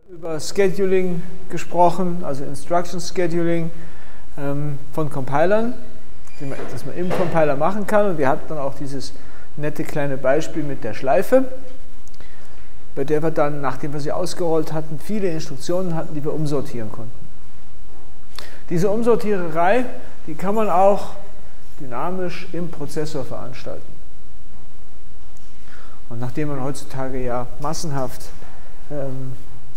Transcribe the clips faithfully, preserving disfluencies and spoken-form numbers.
Über Scheduling gesprochen, also Instruction Scheduling ähm, von Compilern, das man im Compiler machen kann. Und wir hatten dann auch dieses nette kleine Beispiel mit der Schleife, bei der wir dann, nachdem wir sie ausgerollt hatten, viele Instruktionen hatten, die wir umsortieren konnten. Diese Umsortiererei, die kann man auch dynamisch im Prozessor veranstalten. Und nachdem man heutzutage ja massenhaft ähm,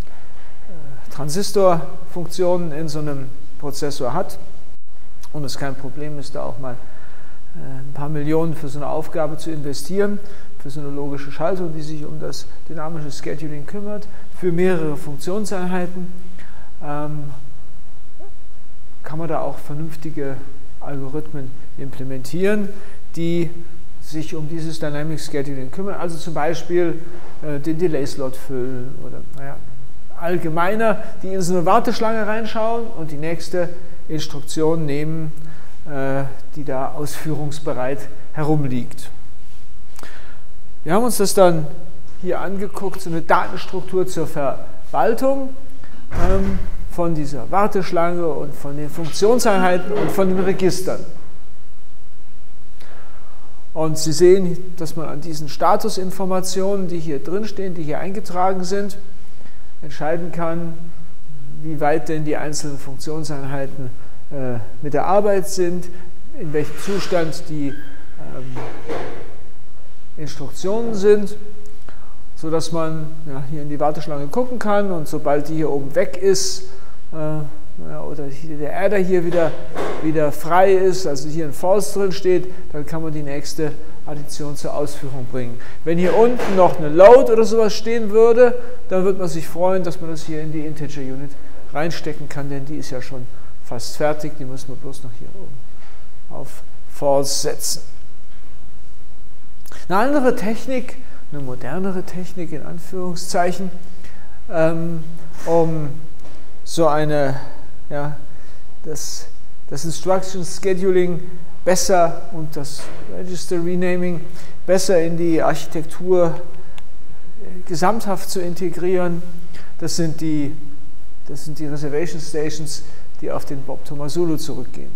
Transistorfunktionen in so einem Prozessor hat und es kein Problem ist, da auch mal ein paar Millionen für so eine Aufgabe zu investieren, für so eine logische Schaltung, die sich um das dynamische Scheduling kümmert, für mehrere Funktionseinheiten, ähm, kann man da auch vernünftige Algorithmen implementieren, die sich um dieses Dynamic Scheduling kümmern, also zum Beispiel äh, den Delay-Slot füllen oder naja, allgemeiner, die in so eine Warteschlange reinschauen und die nächste Instruktion nehmen, äh, die da ausführungsbereit herumliegt. Wir haben uns das dann hier angeguckt, so eine Datenstruktur zur Verwaltung ähm, von dieser Warteschlange und von den Funktionseinheiten und von den Registern. Und Sie sehen, dass man an diesen Statusinformationen, die hier drin stehen, die hier eingetragen sind, entscheiden kann, wie weit denn die einzelnen Funktionseinheiten äh, mit der Arbeit sind, in welchem Zustand die ähm, Instruktionen sind, sodass man ja, hier in die Warteschlange gucken kann und sobald die hier oben weg ist, äh, ja, oder der Adder hier wieder, wieder frei ist, also hier ein False drin steht, dann kann man die nächste Addition zur Ausführung bringen. Wenn hier unten noch eine Load oder sowas stehen würde, dann wird man sich freuen, dass man das hier in die Integer Unit reinstecken kann, denn die ist ja schon fast fertig, die müssen wir bloß noch hier oben auf False setzen. Eine andere Technik, eine modernere Technik in Anführungszeichen, ähm, um so eine, ja, das, das Instruction Scheduling besser und das Register Renaming besser in die Architektur gesamthaft zu integrieren. Das sind die, das sind die Reservation Stations, die auf den Bob Tomasulo zurückgehen.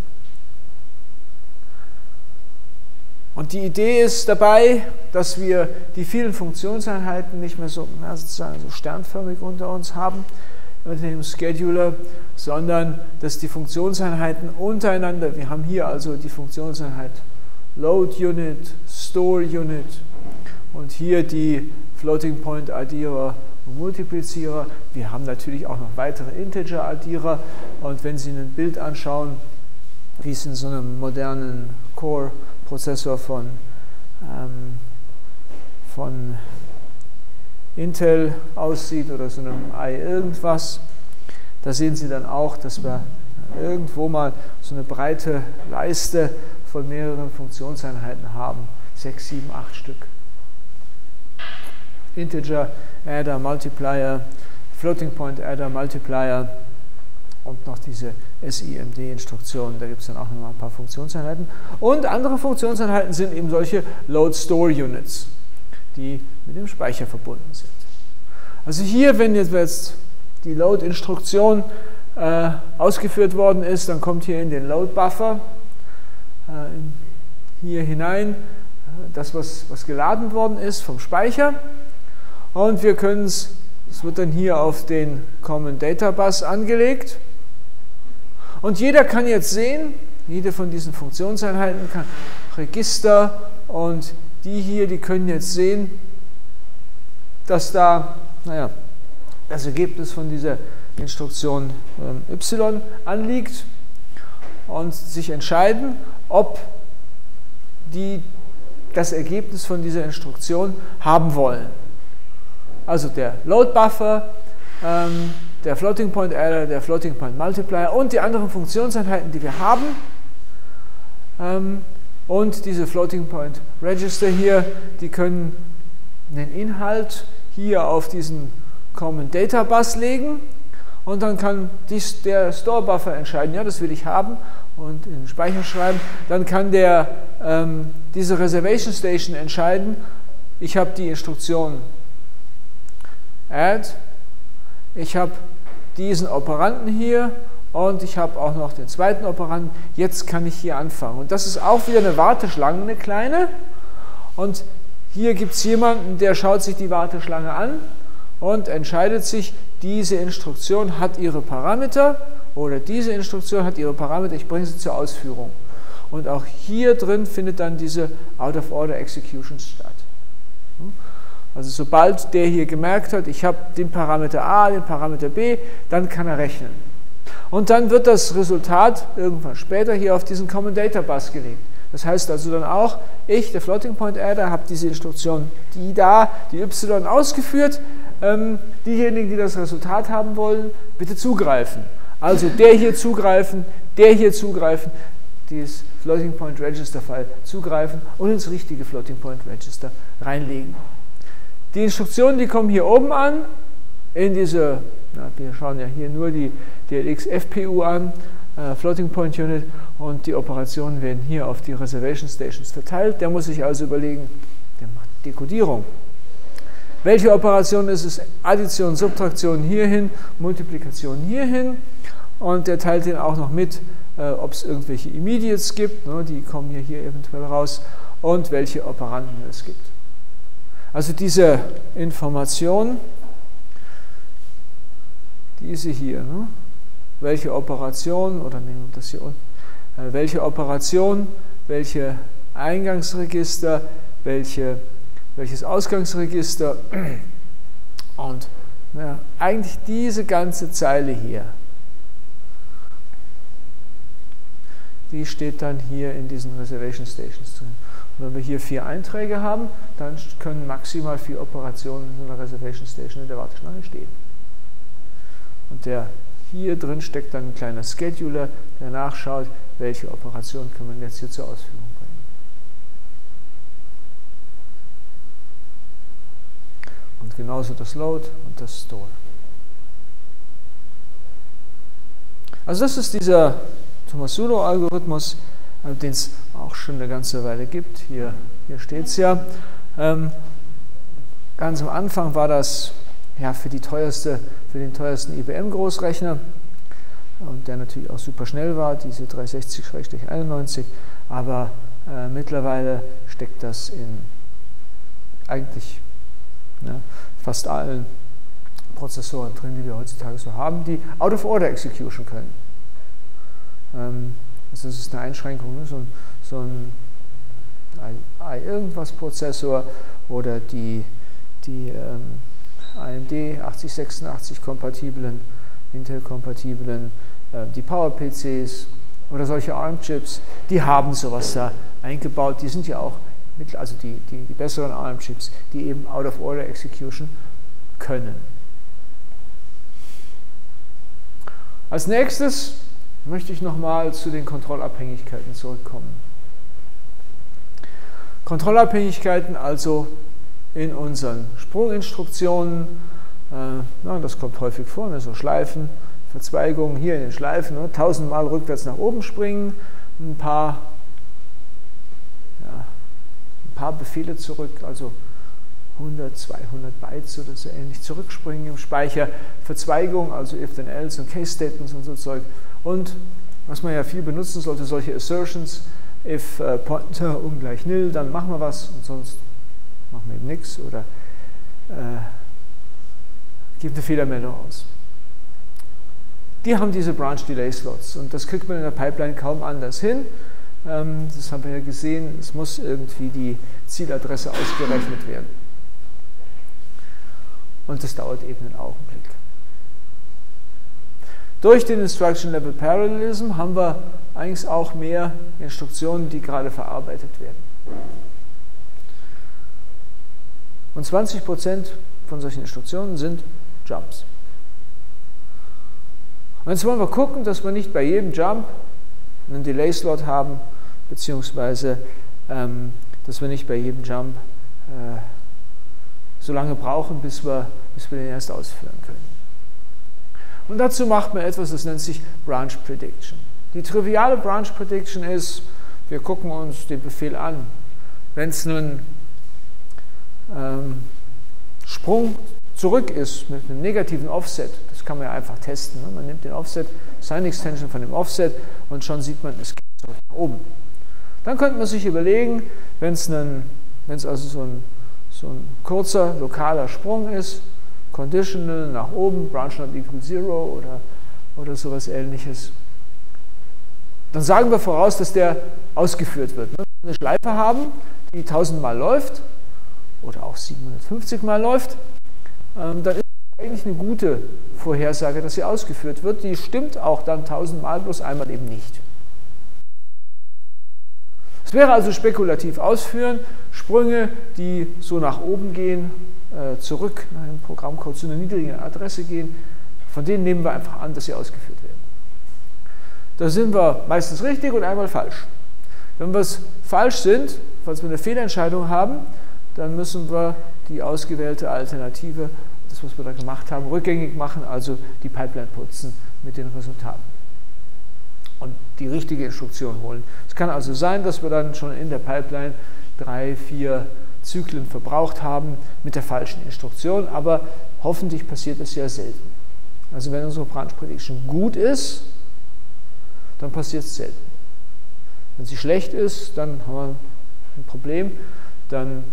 Und die Idee ist dabei, dass wir die vielen Funktionseinheiten nicht mehr so, na, sozusagen so sternförmig unter uns haben, unter dem Scheduler, sondern dass die Funktionseinheiten untereinander, wir haben hier also die Funktionseinheit Load Unit, Store Unit und hier die Floating Point Addierer und Multiplizierer. Wir haben natürlich auch noch weitere Integer Addierer und wenn Sie ein Bild anschauen, wie es in so einem modernen Core-Prozessor von, ähm, von Intel aussieht oder so einem i irgendwas, da sehen Sie dann auch, dass wir irgendwo mal so eine breite Leiste von mehreren Funktionseinheiten haben, sechs, sieben, acht Stück. Integer, Adder, Multiplier, Floating Point Adder, Multiplier und noch diese S I M D-Instruktionen, da gibt es dann auch noch mal ein paar Funktionseinheiten. Und andere Funktionseinheiten sind eben solche Load-Store-Units, die mit dem Speicher verbunden sind. Also hier, wenn jetzt die Load-Instruktion äh, ausgeführt worden ist, dann kommt hier in den Load-Buffer äh, hier hinein äh, das, was, was geladen worden ist vom Speicher. Und wir können es, es wird dann hier auf den Common Data Bus angelegt. Und jeder kann jetzt sehen, jede von diesen Funktionseinheiten kann Register und die hier, die können jetzt sehen, dass da, naja, das Ergebnis von dieser Instruktion ähm, y anliegt und sich entscheiden, ob die das Ergebnis von dieser Instruktion haben wollen. Also der Load Buffer, ähm, der Floating Point Adder, der Floating Point Multiplier und die anderen Funktionseinheiten, die wir haben. Ähm, und diese Floating Point Register hier, die können den Inhalt hier auf diesen Common Data Bus legen und dann kann dies, der Store Buffer entscheiden, ja, das will ich haben und in den Speicher schreiben. Dann kann der, ähm, diese Reservation Station entscheiden, ich habe die Instruktion add, ich habe diesen Operanten hier und ich habe auch noch den zweiten Operanten. Jetzt kann ich hier anfangen. Und das ist auch wieder eine Warteschlange, eine kleine. Und hier gibt es jemanden, der schaut sich die Warteschlange an und entscheidet sich, diese Instruktion hat ihre Parameter oder diese Instruktion hat ihre Parameter, ich bringe sie zur Ausführung. Und auch hier drin findet dann diese Out-of-Order-Execution statt. Also sobald der hier gemerkt hat, ich habe den Parameter A, den Parameter B, dann kann er rechnen. Und dann wird das Resultat irgendwann später hier auf diesen Common Data Bus gelegt. Das heißt also dann auch, ich, der Floating Point Adder, habe diese Instruktion, die da, die Y ausgeführt. Ähm, diejenigen, die das Resultat haben wollen, bitte zugreifen. Also der hier zugreifen, der hier zugreifen, dieses Floating Point Register File zugreifen und ins richtige Floating Point Register reinlegen. Die Instruktionen, die kommen hier oben an, in diese, na, wir schauen ja hier nur die D L X F P U an, äh, Floating Point Unit, und die Operationen werden hier auf die Reservation Stations verteilt. Der muss sich also überlegen, der macht Dekodierung. Welche Operation ist es? Addition, Subtraktion hierhin, Multiplikation hierhin, und der teilt den auch noch mit, äh, ob es irgendwelche Immediates gibt, ne, die kommen hier, hier eventuell raus, und welche Operanden es gibt. Also diese Information, diese hier, ne? Welche Operation, oder nehmen wir das hier unten, äh, welche Operation, welche Eingangsregister, welche, welches Ausgangsregister und ja, eigentlich diese ganze Zeile hier, die steht dann hier in diesen Reservation Stations drin. Und wenn wir hier vier Einträge haben, dann können maximal vier Operationen in so einer Reservation Station in der Warteschlange stehen. Und der hier drin steckt dann ein kleiner Scheduler, der nachschaut, welche Operation können wir jetzt hier zur Ausführung bringen. Und genauso das Load und das Store. Also das ist dieser Tomasulo-Algorithmus, den es auch schon eine ganze Weile gibt. Hier, hier steht es ja. Ähm, ganz am Anfang war das ja, für, die teuerste, für den teuersten I B M-Großrechner, und der natürlich auch super schnell war, diese dreihundertsechzig einundneunzig, aber äh, mittlerweile steckt das in eigentlich ne, fast allen Prozessoren drin, die wir heutzutage so haben, die Out-of-Order-Execution können. Ähm, also das ist eine Einschränkung, ne? so, ein, so ein I-Irgendwas-Prozessor oder die, die ähm, A M D achtzig sechsundachtzig kompatiblen, Intel-kompatiblen, äh, die Power-P Cs oder solche ARM-Chips, die haben sowas da eingebaut. Die sind ja auch, mit, also die, die, die besseren ARM-Chips, die eben Out-of-Order-Execution können. Als nächstes möchte ich nochmal zu den Kontrollabhängigkeiten zurückkommen. Kontrollabhängigkeiten also in unseren Sprunginstruktionen, äh, na, das kommt häufig vor, ne, so Schleifen, Verzweigungen hier in den Schleifen, ne, tausendmal rückwärts nach oben springen, ein paar, ja, ein paar Befehle zurück, also hundert, zweihundert Bytes oder so ähnlich zurückspringen im Speicher, Verzweigung, also if then else und Case Statements und so Zeug, und was man ja viel benutzen sollte, solche Assertions, if uh, Pointer ungleich nil, dann machen wir was und sonst machen wir eben nichts oder äh, gibt eine Fehlermeldung aus. Die haben diese Branch Delay Slots und das kriegt man in der Pipeline kaum anders hin. Ähm, das haben wir ja gesehen, es muss irgendwie die Zieladresse ausgerechnet werden. Und das dauert eben einen Augenblick. Durch den Instruction Level Parallelism haben wir eigentlich auch mehr Instruktionen, die gerade verarbeitet werden. Und zwanzig Prozent von solchen Instruktionen sind Jumps. Und jetzt wollen wir gucken, dass wir nicht bei jedem Jump einen Delay-Slot haben, beziehungsweise ähm, dass wir nicht bei jedem Jump äh, so lange brauchen, bis wir, bis wir den erst ausführen können. Und dazu macht man etwas, das nennt sich Branch Prediction. Die triviale Branch Prediction ist, wir gucken uns den Befehl an. Wenn es nun ähm, Sprung zurück ist mit einem negativen Offset, kann man ja einfach testen. Ne? Man nimmt den Offset, Sign Extension von dem Offset und schon sieht man, es geht zurück nach oben. Dann könnte man sich überlegen, wenn es also so ein, so ein kurzer, lokaler Sprung ist, Conditional nach oben, Branch not equal zero oder, oder sowas ähnliches, dann sagen wir voraus, dass der ausgeführt wird. Wenn wir eine Schleife haben, die tausend Mal läuft oder auch siebenhundertfünfzig Mal läuft, ähm, dann ist das eigentlich eine gute Vorhersage, dass sie ausgeführt wird. Die stimmt auch dann tausend Mal, bloß einmal eben nicht. Es wäre also spekulativ ausführen, Sprünge, die so nach oben gehen, äh, zurück nach dem Programmcode zu einer niedrigen Adresse gehen, von denen nehmen wir einfach an, dass sie ausgeführt werden. Da sind wir meistens richtig und einmal falsch. Wenn wir es falsch sind, falls wir eine Fehlentscheidung haben, dann müssen wir die ausgewählte Alternative, das was wir da gemacht haben, rückgängig machen, also die Pipeline putzen mit den Resultaten und die richtige Instruktion holen. Es kann also sein, dass wir dann schon in der Pipeline drei, vier Zyklen verbraucht haben mit der falschen Instruktion, aber hoffentlich passiert das ja selten. Also wenn unsere Branch Prediction gut ist, dann passiert es selten. Wenn sie schlecht ist, dann haben wir ein Problem. Dann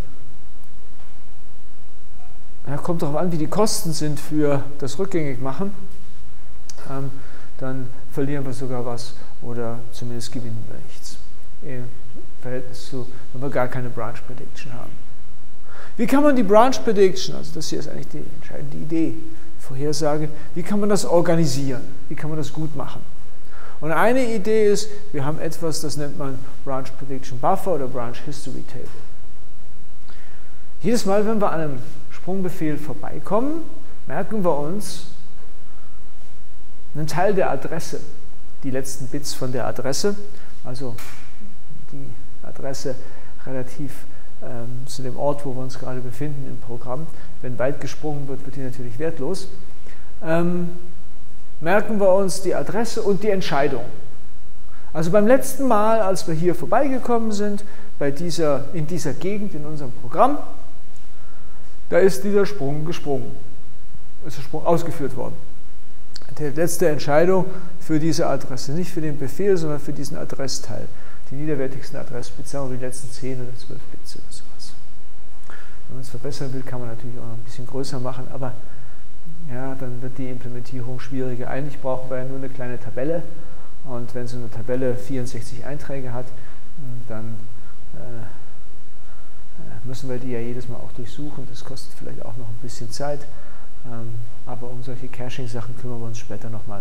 ja, kommt darauf an, wie die Kosten sind für das Rückgängigmachen. Ähm, dann verlieren wir sogar was oder zumindest gewinnen wir nichts. Im Verhältnis zu, wenn wir gar keine Branch Prediction haben. Wie kann man die Branch Prediction, also das hier ist eigentlich die entscheidende Idee, Vorhersage, wie kann man das organisieren? Wie kann man das gut machen? Und eine Idee ist, wir haben etwas, das nennt man Branch Prediction Buffer oder Branch History Table. Jedes Mal, wenn wir an einem Sprungbefehl vorbeikommen, merken wir uns einen Teil der Adresse, die letzten Bits von der Adresse, also die Adresse relativ ähm, zu dem Ort, wo wir uns gerade befinden im Programm. Wenn weit gesprungen wird, wird die natürlich wertlos. Ähm, merken wir uns die Adresse und die Entscheidung. Also beim letzten Mal, als wir hier vorbeigekommen sind, bei dieser, in dieser Gegend in unserem Programm, da ist dieser Sprung gesprungen, ist der Sprung ausgeführt worden. Die letzte Entscheidung für diese Adresse, nicht für den Befehl, sondern für diesen Adressteil. Die niederwertigsten Adressbits, sagen wir die letzten zehn oder zwölf Bits oder sowas. Wenn man es verbessern will, kann man natürlich auch noch ein bisschen größer machen, aber ja, dann wird die Implementierung schwieriger. Eigentlich brauchen wir ja nur eine kleine Tabelle und wenn so eine Tabelle vierundsechzig Einträge hat, dann äh, müssen wir die ja jedes Mal auch durchsuchen. Das kostet vielleicht auch noch ein bisschen Zeit, ähm, aber um solche Caching-Sachen kümmern wir uns später nochmal.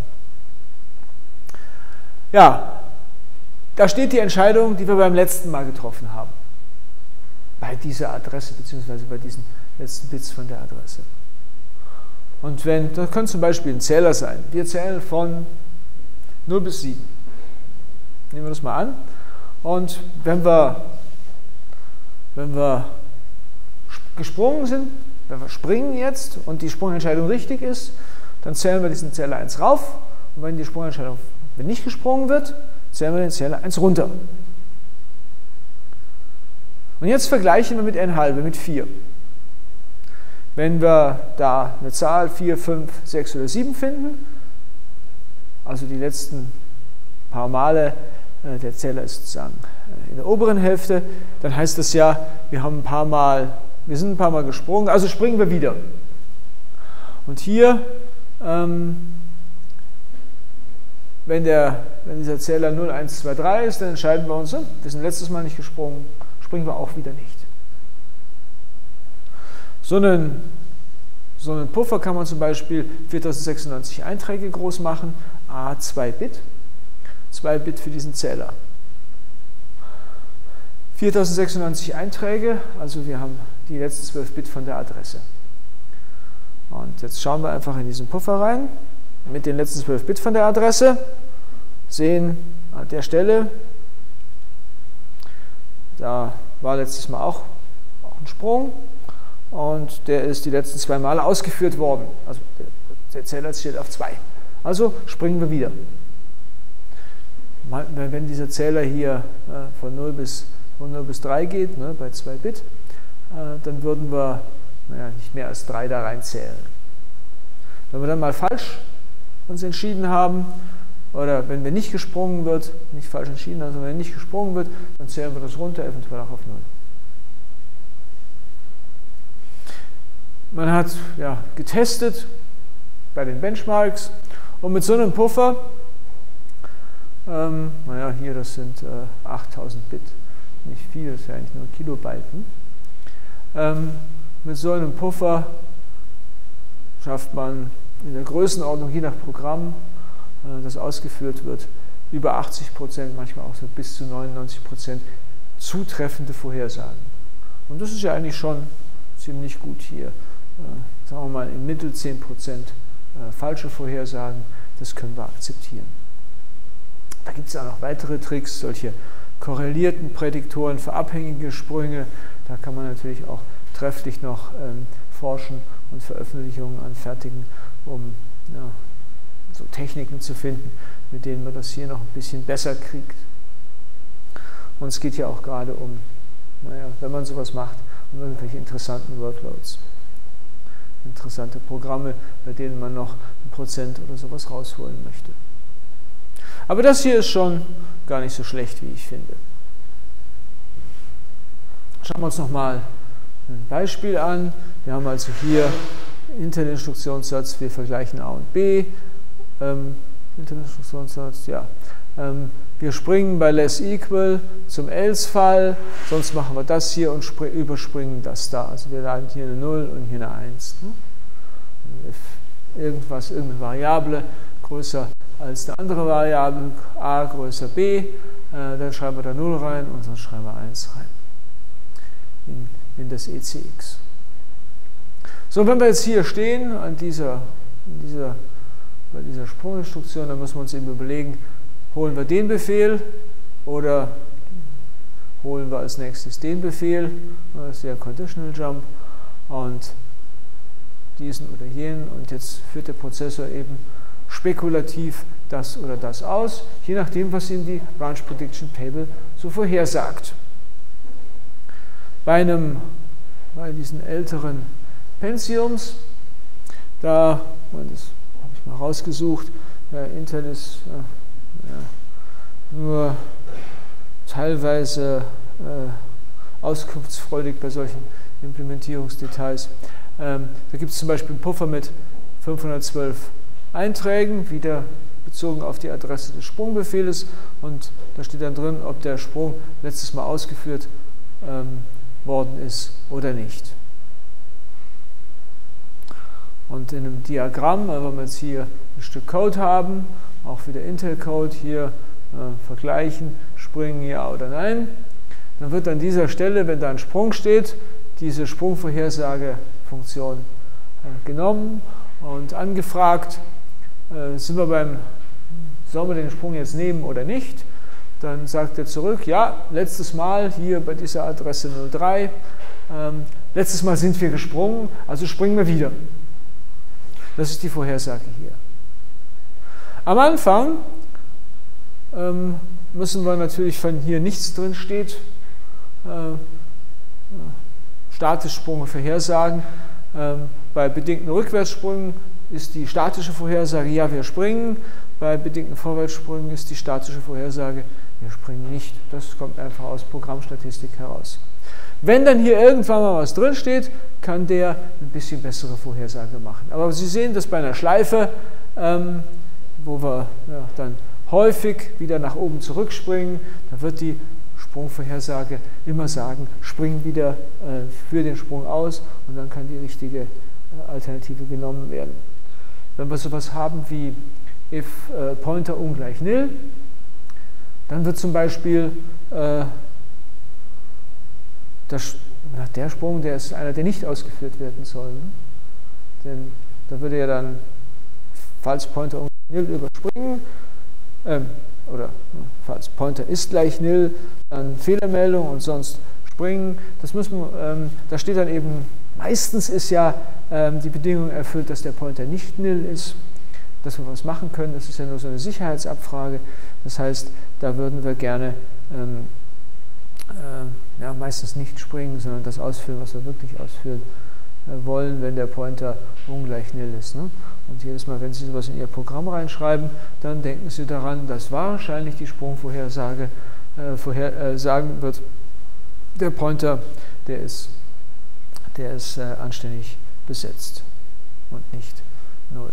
Ja, da steht die Entscheidung, die wir beim letzten Mal getroffen haben, bei dieser Adresse bzw. bei diesen letzten Bits von der Adresse. Und wenn, das könnte zum Beispiel ein Zähler sein. Wir zählen von null bis sieben. Nehmen wir das mal an. Und wenn wir, wenn wir gesprungen sind, wenn wir springen jetzt und die Sprungentscheidung richtig ist, dann zählen wir diesen Zähler eins rauf. Und wenn die Sprungentscheidung wenn nicht gesprungen wird, zählen wir den Zähler eins runter. Und jetzt vergleichen wir mit n halbe, mit vier. Wenn wir da eine Zahl vier, fünf, sechs oder sieben finden, also die letzten paar Male, äh, der Zähler ist sozusagen in der oberen Hälfte, dann heißt das ja, wir haben ein paar Mal, wir sind ein paar Mal gesprungen, also springen wir wieder. Und hier, ähm, wenn, der, wenn dieser Zähler null, eins, zwei, drei ist, dann entscheiden wir uns, wir sind letztes Mal nicht gesprungen, springen wir auch wieder nicht. So einen, so einen Puffer kann man zum Beispiel viertausendsechsundneunzig Einträge groß machen, a zwei Bit, zwei Bit für diesen Zähler. viertausendsechsundneunzig Einträge, also wir haben die letzten zwölf Bit von der Adresse. Und jetzt schauen wir einfach in diesen Puffer rein, mit den letzten zwölf Bit von der Adresse, sehen an der Stelle, da war letztes Mal auch, auch ein Sprung, und der ist die letzten zwei Male ausgeführt worden. Also der Zähler steht auf zwei. Also springen wir wieder. Wenn dieser Zähler hier von null bis drei geht, ne, bei zwei Bit, dann würden wir naja, nicht mehr als drei da reinzählen. Wenn wir dann mal falsch uns entschieden haben, oder wenn wir nicht gesprungen wird, nicht falsch entschieden, also wenn nicht gesprungen wird, dann zählen wir das runter, eventuell auch auf null. Man hat ja, getestet bei den Benchmarks und mit so einem Puffer, ähm, naja, hier das sind äh, achttausend Bit, nicht viel, das ist ja eigentlich nur Kilobyte. Hm? Ähm, mit so einem Puffer schafft man in der Größenordnung, je nach Programm, äh, das ausgeführt wird, über achtzig Prozent, manchmal auch so bis zu neunundneunzig Prozent zutreffende Vorhersagen. Und das ist ja eigentlich schon ziemlich gut hier. Äh, sagen wir mal im Mittel zehn Prozent äh, falsche Vorhersagen, das können wir akzeptieren. Da gibt es auch noch weitere Tricks, solche korrelierten Prädiktoren für abhängige Sprünge. Da kann man natürlich auch trefflich noch ähm, forschen und Veröffentlichungen anfertigen, um ja, so Techniken zu finden, mit denen man das hier noch ein bisschen besser kriegt. Und es geht ja auch gerade um, naja, wenn man sowas macht, um irgendwelche interessanten Workloads. Interessante Programme, bei denen man noch ein Prozent oder sowas rausholen möchte. Aber das hier ist schon gar nicht so schlecht, wie ich finde. Schauen wir uns nochmal ein Beispiel an. Wir haben also hier Intel-Instruktionssatz, wir vergleichen A und B. Ähm, Intel-Instruktionssatz, ja. Ähm, wir springen bei less equal zum else-Fall, sonst machen wir das hier und überspringen das da. Also wir laden hier eine null und hier eine eins. Ne? Irgendwas, irgendeine Variable größer als eine andere Variable, a größer b, äh, dann schreiben wir da null rein und sonst schreiben wir eins rein in, in das E C X. So, wenn wir jetzt hier stehen an dieser, in dieser, bei dieser Sprunginstruktion, dann müssen wir uns eben überlegen, holen wir den Befehl oder holen wir als nächstes den Befehl, das ist ja Conditional Jump, und diesen oder jenen, und jetzt führt der Prozessor eben spekulativ das oder das aus, je nachdem, was ihm die Branch Prediction Table so vorhersagt. Bei einem, bei diesen älteren Pentiums, da, das habe ich mal rausgesucht, ja, Intel ist äh, ja, nur teilweise äh, auskunftsfreudig bei solchen Implementierungsdetails. Ähm, da gibt es zum Beispiel einen Puffer mit fünfhundertzwölf Einträgen, wieder bezogen auf die Adresse des Sprungbefehls, und da steht dann drin, ob der Sprung letztes Mal ausgeführt ähm, worden ist oder nicht. Und in einem Diagramm, wenn wir jetzt hier ein Stück Code haben, auch wieder Intel-Code, hier äh, vergleichen, springen ja oder nein, dann wird an dieser Stelle, wenn da ein Sprung steht, diese Sprungvorhersagefunktion äh, genommen und angefragt, äh, sind wir beim, sollen wir den Sprung jetzt nehmen oder nicht? Dann sagt er zurück, ja, letztes Mal hier bei dieser Adresse null drei, ähm, letztes Mal sind wir gesprungen, also springen wir wieder. Das ist die Vorhersage hier. Am Anfang ähm, müssen wir natürlich, wenn hier nichts drin steht, äh, statisch Sprünge vorhersagen. Ähm, bei bedingten Rückwärtssprüngen ist die statische Vorhersage, ja, wir springen. Bei bedingten Vorwärtssprüngen ist die statische Vorhersage, wir springen nicht. Das kommt einfach aus Programmstatistik heraus. Wenn dann hier irgendwann mal was drin steht, kann der ein bisschen bessere Vorhersage machen. Aber Sie sehen das bei einer Schleife, ähm, wo wir ja, dann häufig wieder nach oben zurückspringen, da wird die Sprungvorhersage immer sagen, spring wieder äh, für den Sprung aus, und dann kann die richtige äh, Alternative genommen werden. Wenn wir sowas haben wie if äh, Pointer ungleich nil, dann wird zum Beispiel äh, das, der Sprung, der ist einer, der nicht ausgeführt werden soll. Ne? Denn da würde er dann, falls Pointer ungleich nil, überspringen, ähm, oder falls Pointer ist gleich nil, dann Fehlermeldung und sonst springen. Das müssen, ähm, da steht dann eben, meistens ist ja ähm, die Bedingung erfüllt, dass der Pointer nicht nil ist, dass wir was machen können. Das ist ja nur so eine Sicherheitsabfrage. Das heißt, da würden wir gerne ähm, äh, ja, meistens nicht springen, sondern das ausführen, was wir wirklich ausführen äh, wollen, wenn der Pointer ungleich nil ist. Ne? Und jedes Mal, wenn Sie sowas in Ihr Programm reinschreiben, dann denken Sie daran, dass wahrscheinlich die Sprungvorhersage äh, vorher, äh, sagen wird, der Pointer, der ist, der ist äh, anständig besetzt und nicht null.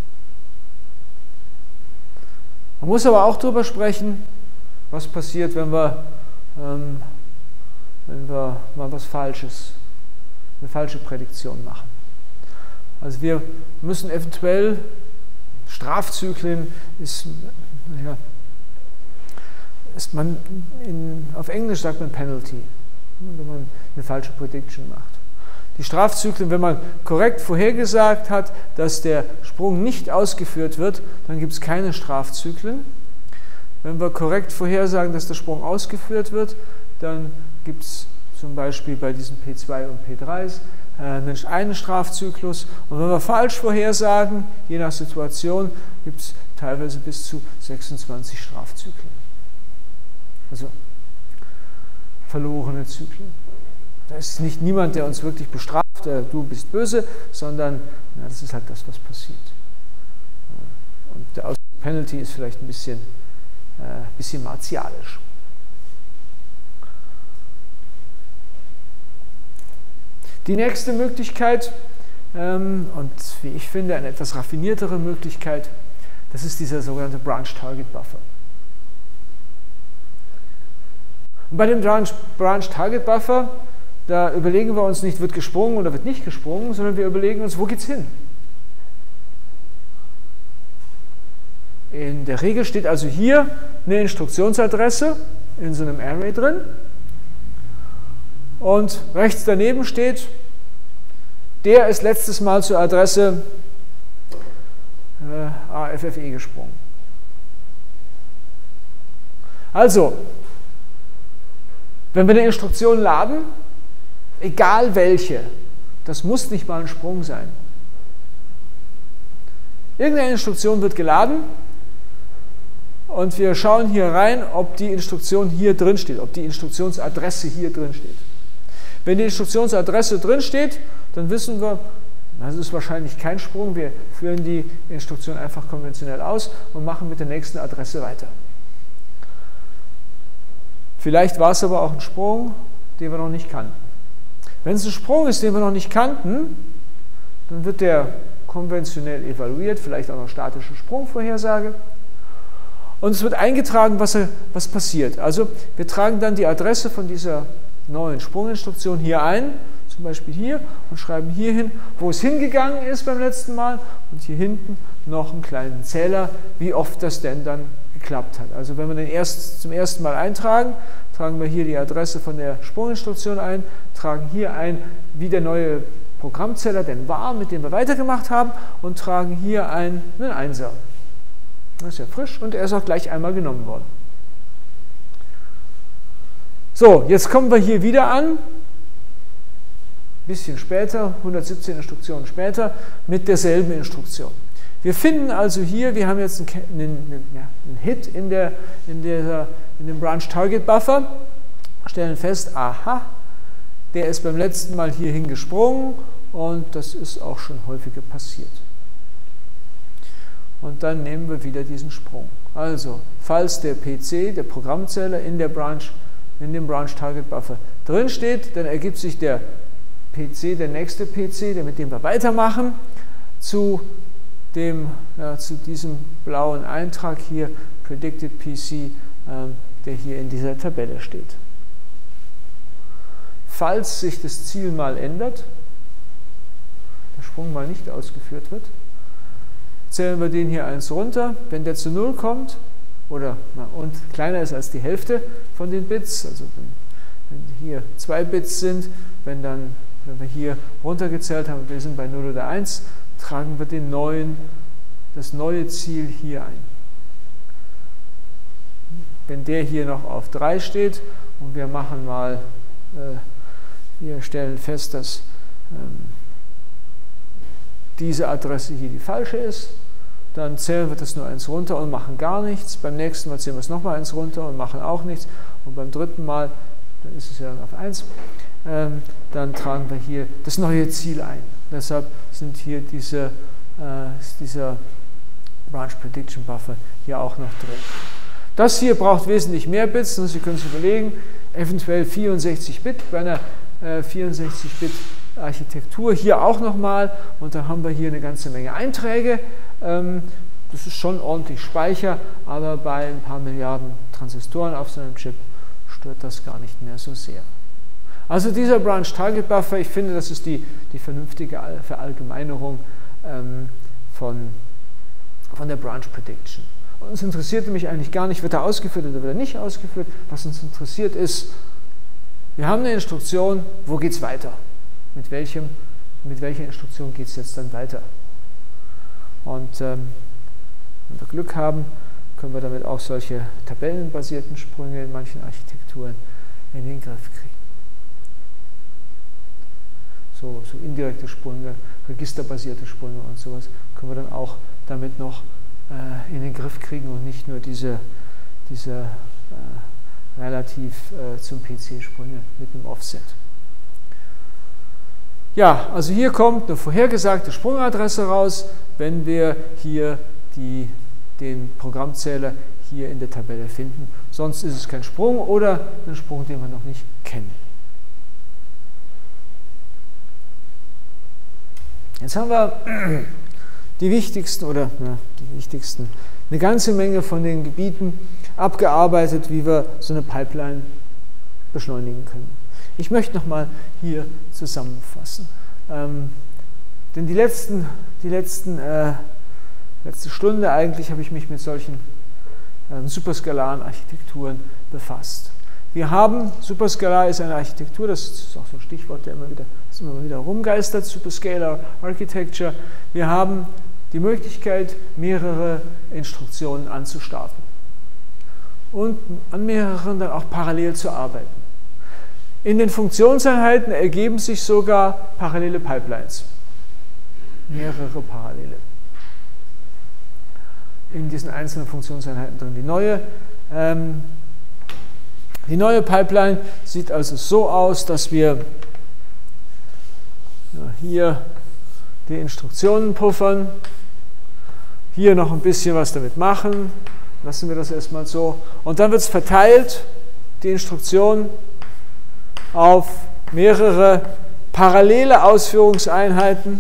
Man muss aber auch darüber sprechen, was passiert, wenn wir, ähm, wenn wir mal was Falsches, eine falsche Prädiktion machen. Also wir müssen eventuell, Strafzyklen ist, ja, ist man in, auf Englisch sagt man Penalty, wenn man eine falsche Prediction macht. Die Strafzyklen, wenn man korrekt vorhergesagt hat, dass der Sprung nicht ausgeführt wird, dann gibt es keine Strafzyklen. Wenn wir korrekt vorhersagen, dass der Sprung ausgeführt wird, dann gibt es zum Beispiel bei diesen P zwei und P dreis äh, einen Strafzyklus. Und wenn wir falsch vorhersagen, je nach Situation, gibt es teilweise bis zu sechsundzwanzig Strafzyklen. Also verlorene Zyklen. Da ist nicht niemand, der uns wirklich bestraft, äh, du bist böse, sondern na, das ist halt das, was passiert. Und der Ausdruck Penalty ist vielleicht ein bisschen, äh, bisschen martialisch. Die nächste Möglichkeit, ähm, und wie ich finde, eine etwas raffiniertere Möglichkeit, das ist dieser sogenannte Branch Target Buffer. Und bei dem Branch, Branch Target Buffer, da überlegen wir uns nicht, wird gesprungen oder wird nicht gesprungen, sondern wir überlegen uns, wo geht es hin? In der Regel steht also hier eine Instruktionsadresse in so einem Array drin und rechts daneben steht, der ist letztes Mal zur Adresse äh, A F F E gesprungen. Also, wenn wir eine Instruktion laden, egal welche, das muss nicht mal ein Sprung sein. Irgendeine Instruktion wird geladen und wir schauen hier rein, ob die Instruktion hier drin steht, ob die Instruktionsadresse hier drin steht. Wenn die Instruktionsadresse drin steht, dann wissen wir, das ist wahrscheinlich kein Sprung, wir führen die Instruktion einfach konventionell aus und machen mit der nächsten Adresse weiter. Vielleicht war es aber auch ein Sprung, den wir noch nicht kannten. Wenn es ein Sprung ist, den wir noch nicht kannten, dann wird der konventionell evaluiert, vielleicht auch noch statische Sprungvorhersage. Und es wird eingetragen, was, was passiert. Also wir tragen dann die Adresse von dieser neuen Sprunginstruktion hier ein, zum Beispiel hier, und schreiben hier hin, wo es hingegangen ist beim letzten Mal, und hier hinten noch einen kleinen Zähler, wie oft das denn dann geklappt hat. Also wenn wir den erst, zum ersten Mal eintragen, tragen wir hier die Adresse von der Sprunginstruktion ein, tragen hier ein, wie der neue Programmzähler denn war, mit dem wir weitergemacht haben, und tragen hier ein, einen Einser. Das ist ja frisch und er ist auch gleich einmal genommen worden. So, jetzt kommen wir hier wieder an, ein bisschen später, hundertsiebzehn Instruktionen später, mit derselben Instruktion. Wir finden also hier, wir haben jetzt einen, einen, einen Hit in, der, in, der, in dem Branch Target Buffer, stellen fest, aha, der ist beim letzten Mal hierhin gesprungen und das ist auch schon häufiger passiert. Und dann nehmen wir wieder diesen Sprung. Also, falls der P C, der Programmzähler, in, der Branch, in dem Branch Target Buffer drin steht, dann ergibt sich der P C, der nächste P C, der mit dem wir weitermachen, zu, dem, ja, zu diesem blauen Eintrag hier, Predicted P C, ähm, der hier in dieser Tabelle steht. Falls sich das Ziel mal ändert, der Sprung mal nicht ausgeführt wird, zählen wir den hier eins runter. Wenn der zu null kommt oder na, und kleiner ist als die Hälfte von den Bits, also wenn, wenn hier zwei Bits sind, wenn, dann, wenn wir hier runtergezählt haben, wir sind bei null oder eins, tragen wir den neuen, das neue Ziel hier ein. Wenn der hier noch auf drei steht und wir machen mal, äh, wir stellen fest, dass ähm, diese Adresse hier die falsche ist, dann zählen wir das nur eins runter und machen gar nichts. Beim nächsten Mal zählen wir es nochmal eins runter und machen auch nichts. Und beim dritten Mal, dann ist es ja dann auf eins, ähm, dann tragen wir hier das neue Ziel ein. Deshalb sind hier diese äh, ist dieser Branch Prediction Buffer hier auch noch drin. Das hier braucht wesentlich mehr Bits, und Sie können sich überlegen, eventuell vierundsechzig Bit bei einer äh, vierundsechzig Bit Architektur, hier auch nochmal, und dann haben wir hier eine ganze Menge Einträge. Ähm, das ist schon ordentlich Speicher, aber bei ein paar Milliarden Transistoren auf so einem Chip stört das gar nicht mehr so sehr. Also dieser Branch Target Buffer, ich finde, das ist die, die vernünftige Verallgemeinerung ähm, von, von der Branch Prediction. Uns interessiert nämlich eigentlich gar nicht, wird er ausgeführt oder wird er nicht ausgeführt. Was uns interessiert ist, wir haben eine Instruktion, wo geht es weiter? Mit, welchem, mit welcher Instruktion geht es jetzt dann weiter? Und ähm, wenn wir Glück haben, können wir damit auch solche tabellenbasierten Sprünge in manchen Architekturen in den Griff kriegen. So, so indirekte Sprünge, registerbasierte Sprünge und sowas können wir dann auch damit noch äh, in den Griff kriegen und nicht nur diese, diese äh, relativ äh, zum P C-Sprünge mit einem Offset. Ja, also hier kommt eine vorhergesagte Sprungadresse raus, wenn wir hier die, den Programmzähler hier in der Tabelle finden. Sonst ist es kein Sprung oder ein Sprung, den wir noch nicht kennen. Jetzt haben wir die wichtigsten oder na, die wichtigsten, eine ganze Menge von den Gebieten abgearbeitet, wie wir so eine Pipeline beschleunigen können. Ich möchte nochmal hier zusammenfassen. Ähm, denn die letzten, die letzten äh, letzte Stunde eigentlich habe ich mich mit solchen ähm, superskalaren Architekturen befasst. Wir haben, Superscalar ist eine Architektur, das ist auch so ein Stichwort, der immer wieder, das immer wieder rumgeistert, Superscalar Architecture. Wir haben die Möglichkeit, mehrere Instruktionen anzustarten und an mehreren dann auch parallel zu arbeiten. In den Funktionseinheiten ergeben sich sogar parallele Pipelines, mehrere parallele. In diesen einzelnen Funktionseinheiten drin. Die neue ähm, Die neue Pipeline sieht also so aus, dass wir ja, hier die Instruktionen puffern, hier noch ein bisschen was damit machen, lassen wir das erstmal so, und dann wird es verteilt, die Instruktion, auf mehrere parallele Ausführungseinheiten,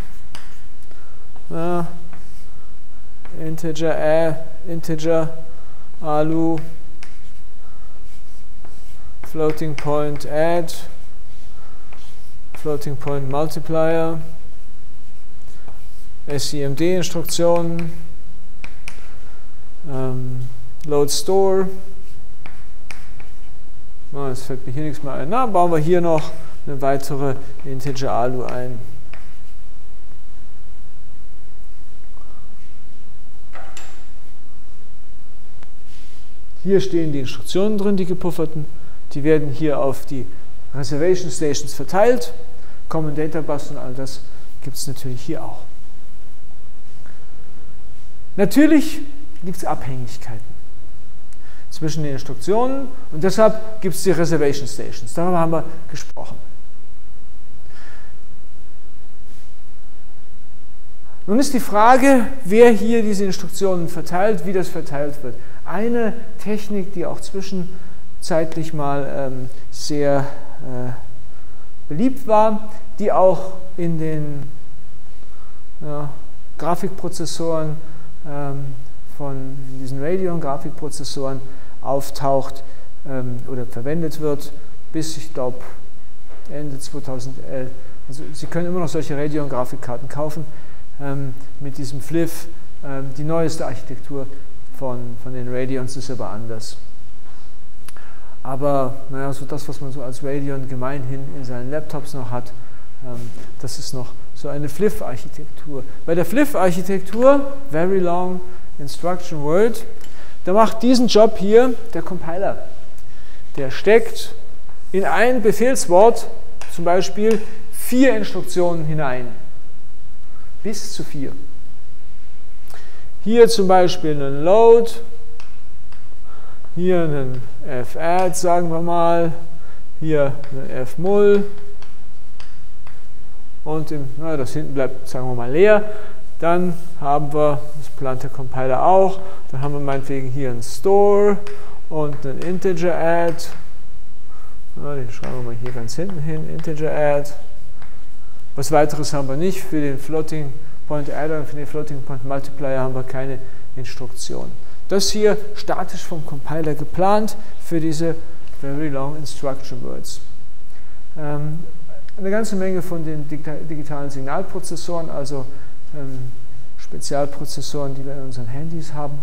ja, Integer A, Integer Alu, Floating Point Add, Floating Point Multiplier, S I M D-Instruktionen, ähm, Load Store. Na, jetzt fällt mir hier nichts mehr ein. Na, bauen wir hier noch eine weitere Integer Alu ein. Hier stehen die Instruktionen drin, die gepufferten. Die werden hier auf die Reservation Stations verteilt. Common Data Bus und all das gibt es natürlich hier auch. Natürlich gibt es Abhängigkeiten zwischen den Instruktionen und deshalb gibt es die Reservation Stations. Darüber haben wir gesprochen. Nun ist die Frage, wer hier diese Instruktionen verteilt, wie das verteilt wird. Eine Technik, die auch zwischenzeitlich mal ähm, sehr äh, beliebt war, die auch in den ja, Grafikprozessoren ähm, von diesen Radeon-Grafikprozessoren auftaucht ähm, oder verwendet wird, bis, ich glaube, Ende zweitausendelf. Also Sie können immer noch solche Radeon-Grafikkarten kaufen ähm, mit diesem F L I F. Ähm, die neueste Architektur von, von den Radeons ist aber anders. Aber naja, so das, was man so als Radeon gemeinhin in seinen Laptops noch hat, ähm, das ist noch so eine F L I F-Architektur. Bei der F L I F-Architektur, Very Long Instruction Word, da macht diesen Job hier der Compiler. Der steckt in ein Befehlswort zum Beispiel vier Instruktionen hinein. Bis zu vier. Hier zum Beispiel einen Load, hier einen fadd, sagen wir mal, hier einen fmul und im, na, das hinten bleibt, sagen wir mal, leer. Dann haben wir, das plant der Compiler auch, dann haben wir meinetwegen hier ein Store und einen Integer Add. Ja, den schreiben wir mal hier ganz hinten hin, Integer Add. Was weiteres haben wir nicht. Für den Floating Point Adder und für den Floating Point Multiplier haben wir keine Instruktion. Das hier statisch vom Compiler geplant für diese Very Long Instruction Words. Ähm, eine ganze Menge von den digitalen Signalprozessoren, also ähm, Spezialprozessoren, die wir in unseren Handys haben,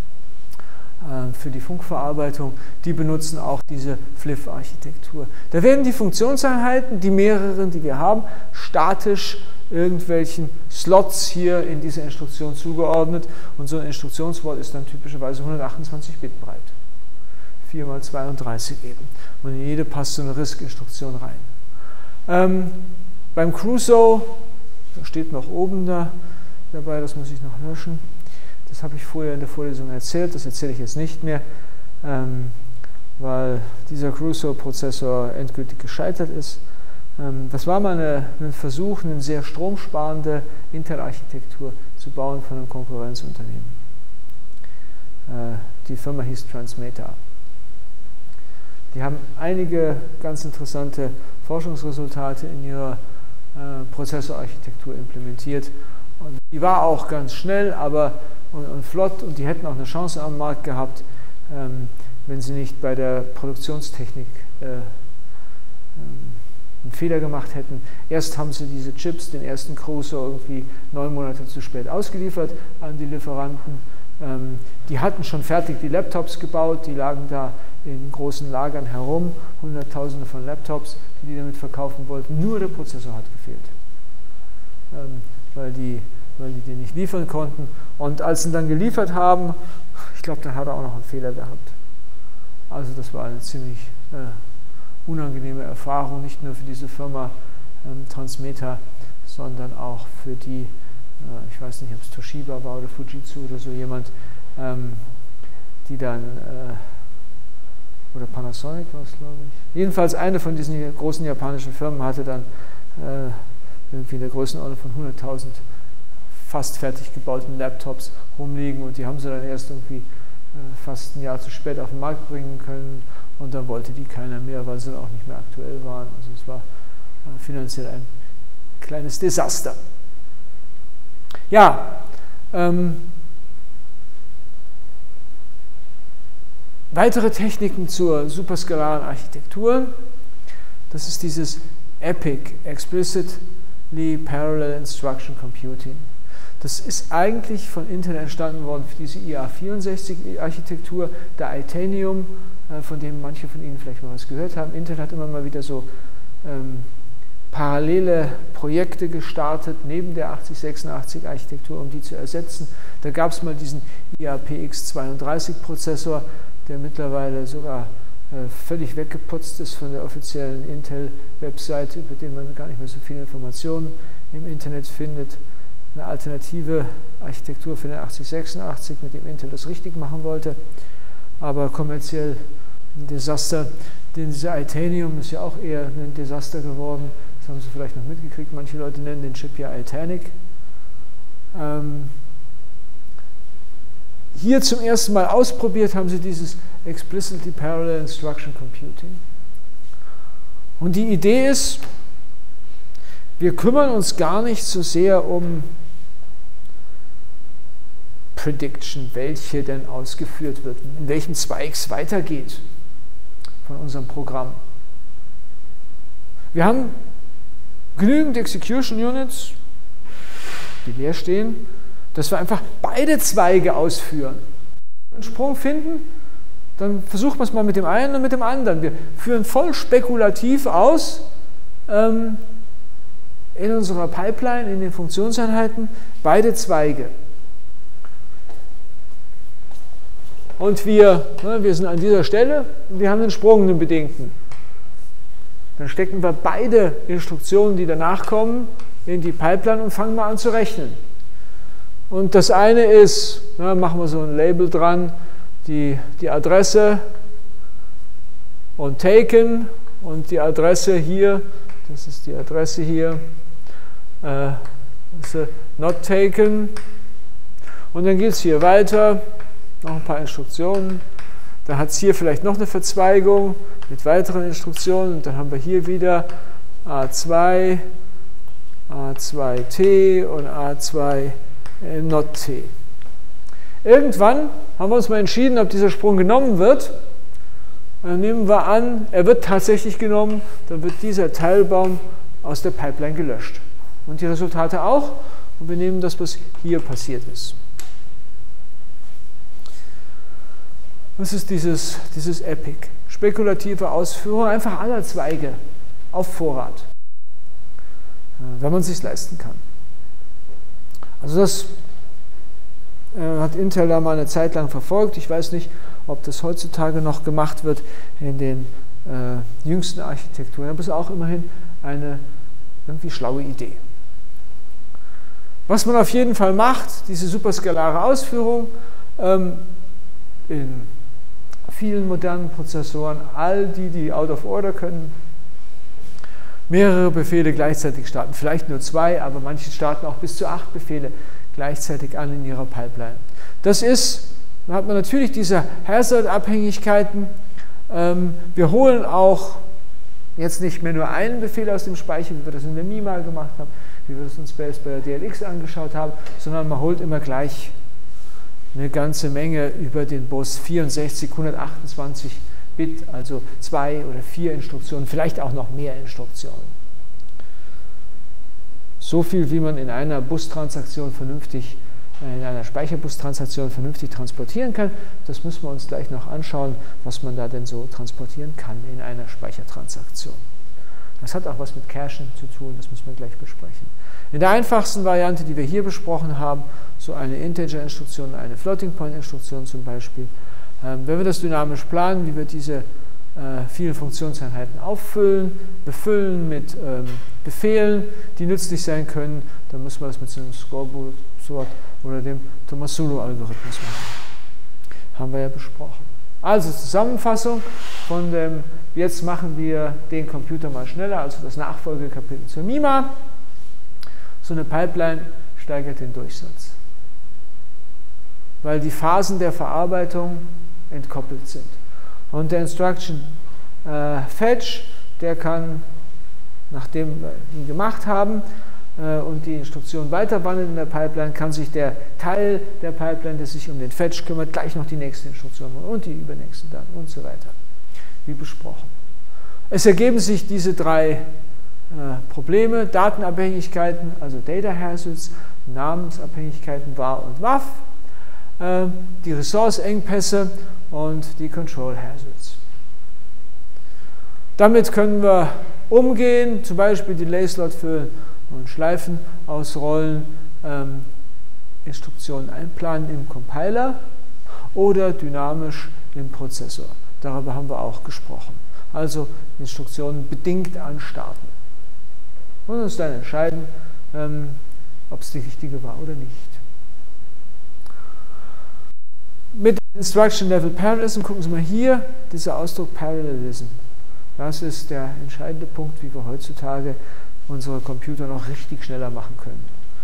äh, für die Funkverarbeitung, die benutzen auch diese F L I F-Architektur. Da werden die Funktionseinheiten, die mehreren, die wir haben, statisch irgendwelchen Slots hier in dieser Instruktion zugeordnet und so ein Instruktionswort ist dann typischerweise hundertachtundzwanzig Bit breit. vier mal zweiunddreißig eben. Und in jede passt so eine R I S C-Instruktion rein. Ähm, beim Crusoe, da steht noch oben da dabei, das muss ich noch löschen. Das habe ich vorher in der Vorlesung erzählt, das erzähle ich jetzt nicht mehr, ähm, weil dieser Crusoe-Prozessor endgültig gescheitert ist. Ähm, das war mal eine, ein Versuch, eine sehr stromsparende Intel-Architektur zu bauen von einem Konkurrenzunternehmen. Äh, die Firma hieß Transmeta. Die haben einige ganz interessante Forschungsresultate in ihrer äh, Prozessorarchitektur implementiert. Und die war auch ganz schnell aber, und, und flott und die hätten auch eine Chance am Markt gehabt, ähm, wenn sie nicht bei der Produktionstechnik äh, ähm, einen Fehler gemacht hätten. Erst haben sie diese Chips, den ersten Crusoe, irgendwie neun Monate zu spät ausgeliefert an die Lieferanten. Ähm, die hatten schon fertig die Laptops gebaut, die lagen da in großen Lagern herum, Hunderttausende von Laptops, die die damit verkaufen wollten. Nur der Prozessor hat gefehlt, ähm, weil, die, weil die den nicht liefern konnten. Und als sie ihn dann geliefert haben, ich glaube, dann hat er auch noch einen Fehler gehabt. Also das war eine ziemlich äh, unangenehme Erfahrung, nicht nur für diese Firma ähm, Transmeta, sondern auch für die, äh, ich weiß nicht, ob es Toshiba war oder Fujitsu oder so jemand, ähm, die dann äh, oder Panasonic war es, glaube ich. Jedenfalls eine von diesen großen japanischen Firmen hatte dann äh, irgendwie in der Größenordnung von hunderttausend fast fertig gebauten Laptops rumliegen und die haben sie dann erst irgendwie äh, fast ein Jahr zu spät auf den Markt bringen können und dann wollte die keiner mehr, weil sie dann auch nicht mehr aktuell waren. Also es war äh, finanziell ein kleines Desaster. Ja, ähm, weitere Techniken zur superskalaren Architektur, das ist dieses E P I C, Explicitly Parallel Instruction Computing. Das ist eigentlich von Intel entstanden worden für diese I A vierundsechzig-Architektur, der Itanium, äh, von dem manche von Ihnen vielleicht mal was gehört haben. Intel hat immer mal wieder so ähm, parallele Projekte gestartet, neben der achtzig sechsundachtzig-Architektur, um die zu ersetzen. Da gab es mal diesen I A P X zweiunddreißig-Prozessor, der mittlerweile sogar äh, völlig weggeputzt ist von der offiziellen Intel-Webseite, über den man gar nicht mehr so viele Informationen im Internet findet. Eine alternative Architektur für den achtzig sechsundachtzig, mit dem Intel das richtig machen wollte, aber kommerziell ein Desaster. Denn dieser Itanium ist ja auch eher ein Desaster geworden, das haben Sie vielleicht noch mitgekriegt, manche Leute nennen den Chip ja Itanic. Ähm, Hier zum ersten Mal ausprobiert haben sie dieses Explicitly Parallel Instruction Computing. Und die Idee ist, wir kümmern uns gar nicht so sehr um Prediction, welche denn ausgeführt wird, in welchem Zweig es weitergeht von unserem Programm. Wir haben genügend Execution Units, die leer stehen, dass wir einfach beide Zweige ausführen. Einen Sprung finden, dann versuchen wir es mal mit dem einen und mit dem anderen. Wir führen voll spekulativ aus ähm, in unserer Pipeline, in den Funktionseinheiten, beide Zweige. Und wir, ne, wir sind an dieser Stelle und wir haben den Sprung, einen bedingten. Dann stecken wir beide Instruktionen, die danach kommen, in die Pipeline und fangen mal an zu rechnen. Und das eine ist, na, machen wir so ein Label dran, die, die Adresse und taken und die Adresse hier, das ist die Adresse hier, äh, also not taken. Und dann geht es hier weiter, noch ein paar Instruktionen. Dann hat es hier vielleicht noch eine Verzweigung mit weiteren Instruktionen. Und dann haben wir hier wieder A zwei, A zwei T und A zwei äh, not T. Irgendwann haben wir uns mal entschieden, ob dieser Sprung genommen wird. Dann nehmen wir an, er wird tatsächlich genommen, dann wird dieser Teilbaum aus der Pipeline gelöscht. Und die Resultate auch. Und wir nehmen das, was hier passiert ist. Das ist dieses, dieses Epic. Spekulative Ausführung einfach aller Zweige auf Vorrat, wenn man es sich leisten kann. Also das äh, hat Intel da mal eine Zeit lang verfolgt. Ich weiß nicht, ob das heutzutage noch gemacht wird in den äh, jüngsten Architekturen. Aber es ist auch immerhin eine irgendwie schlaue Idee. Was man auf jeden Fall macht, diese superskalare Ausführung ähm, in vielen modernen Prozessoren, all die, die out of order können, mehrere Befehle gleichzeitig starten. Vielleicht nur zwei, aber manche starten auch bis zu acht Befehle gleichzeitig an in ihrer Pipeline. Das ist, da hat man natürlich diese Hazard-Abhängigkeiten. Ähm, wir holen auch jetzt nicht mehr nur einen Befehl aus dem Speicher, wie wir das in der MIMA gemacht haben, wie wir das uns bei der D L X angeschaut haben, sondern man holt immer gleich eine ganze Menge über den Bus vierundsechzig, hundertachtundzwanzig Bit, also zwei oder vier Instruktionen, vielleicht auch noch mehr Instruktionen. So viel, wie man in einer Bustransaktion vernünftig, in einer Speicherbustransaktion vernünftig transportieren kann, das müssen wir uns gleich noch anschauen, was man da denn so transportieren kann in einer Speichertransaktion. Das hat auch was mit Cachen zu tun, das müssen wir gleich besprechen. In der einfachsten Variante, die wir hier besprochen haben, so eine Integer-Instruktion, eine Floating-Point-Instruktion zum Beispiel, ähm, wenn wir das dynamisch planen, wie wir diese äh, vielen Funktionseinheiten auffüllen, befüllen mit ähm, Befehlen, die nützlich sein können, dann müssen wir das mit so einem Scoreboard oder dem Tomasulo-Algorithmus machen. Haben wir ja besprochen. Also Zusammenfassung von dem, jetzt machen wir den Computer mal schneller, also das Nachfolgekapitel zur MIMA. So eine Pipeline steigert den Durchsatz, weil die Phasen der Verarbeitung entkoppelt sind. Und der Instruction äh, Fetch, der kann, nachdem wir ihn gemacht haben äh, und die Instruktion weiterwandelt in der Pipeline, kann sich der Teil der Pipeline, der sich um den Fetch kümmert, gleich noch die nächste Instruktion machen und die übernächste dann und so weiter, wie besprochen. Es ergeben sich diese drei äh, Probleme, Datenabhängigkeiten, also Data Hazards, Namensabhängigkeiten var und waf, äh, die Ressource-Engpässe und die Control Hazards. Damit können wir umgehen, zum Beispiel Delay-Slot füllen und Schleifen ausrollen, ähm, Instruktionen einplanen im Compiler oder dynamisch im Prozessor. Darüber haben wir auch gesprochen. Also Instruktionen bedingt anstarten und uns dann entscheiden, ähm, ob es die richtige war oder nicht. Mit Instruction Level Parallelism, gucken Sie mal hier, dieser Ausdruck Parallelism. Das ist der entscheidende Punkt, wie wir heutzutage unsere Computer noch richtig schneller machen können.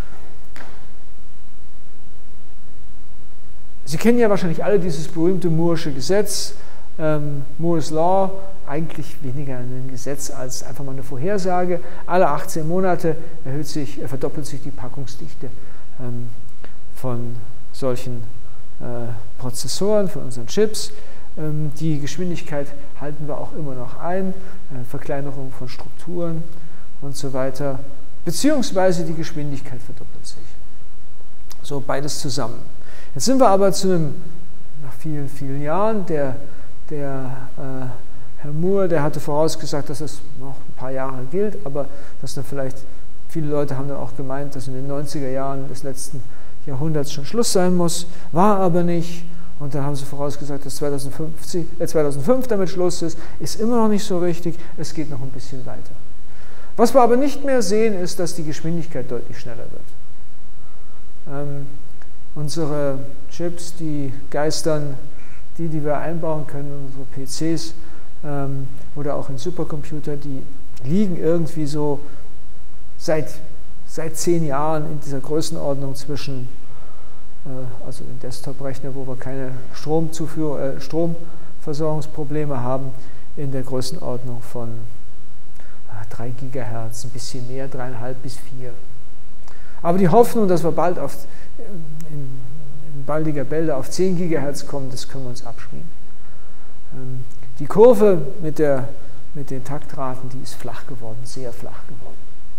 Sie kennen ja wahrscheinlich alle dieses berühmte Moore'sche Gesetz, ähm, Moore's Law, eigentlich weniger ein Gesetz als einfach mal eine Vorhersage. Alle achtzehn Monate erhöht sich, äh, verdoppelt sich die Packungsdichte ähm, von solchen äh, Prozessoren, von unseren Chips. Ähm, die Geschwindigkeit halten wir auch immer noch ein, äh, Verkleinerung von Strukturen und so weiter, beziehungsweise die Geschwindigkeit verdoppelt sich. So beides zusammen. Jetzt sind wir aber zu einem, nach vielen, vielen Jahren, der, der äh, Herr Moore, der hatte vorausgesagt, dass es noch ein paar Jahre gilt, aber dass dann vielleicht, viele Leute haben dann auch gemeint, dass in den neunziger Jahren des letzten Jahrhunderts schon Schluss sein muss, war aber nicht. Und dann haben sie vorausgesagt, dass zweitausendfünfzig, äh zweitausendfünf damit Schluss ist, ist immer noch nicht so richtig, es geht noch ein bisschen weiter. Was wir aber nicht mehr sehen, ist, dass die Geschwindigkeit deutlich schneller wird. Ähm, unsere Chips, die geistern, die, die wir einbauen können in unsere P Cs ähm, oder auch in Supercomputer, die liegen irgendwie so seit seit zehn Jahren in dieser Größenordnung zwischen, äh, also im Desktop-Rechner, wo wir keine Stromzufuhr, äh, Stromversorgungsprobleme haben, in der Größenordnung von äh, drei Gigahertz, ein bisschen mehr, drei Komma fünf bis vier. Aber die Hoffnung, dass wir bald auf, in, in baldiger Bälde auf zehn Gigahertz kommen, das können wir uns abschmieden. Ähm, die Kurve mit, der, mit den Taktraten, die ist flach geworden, sehr flach geworden.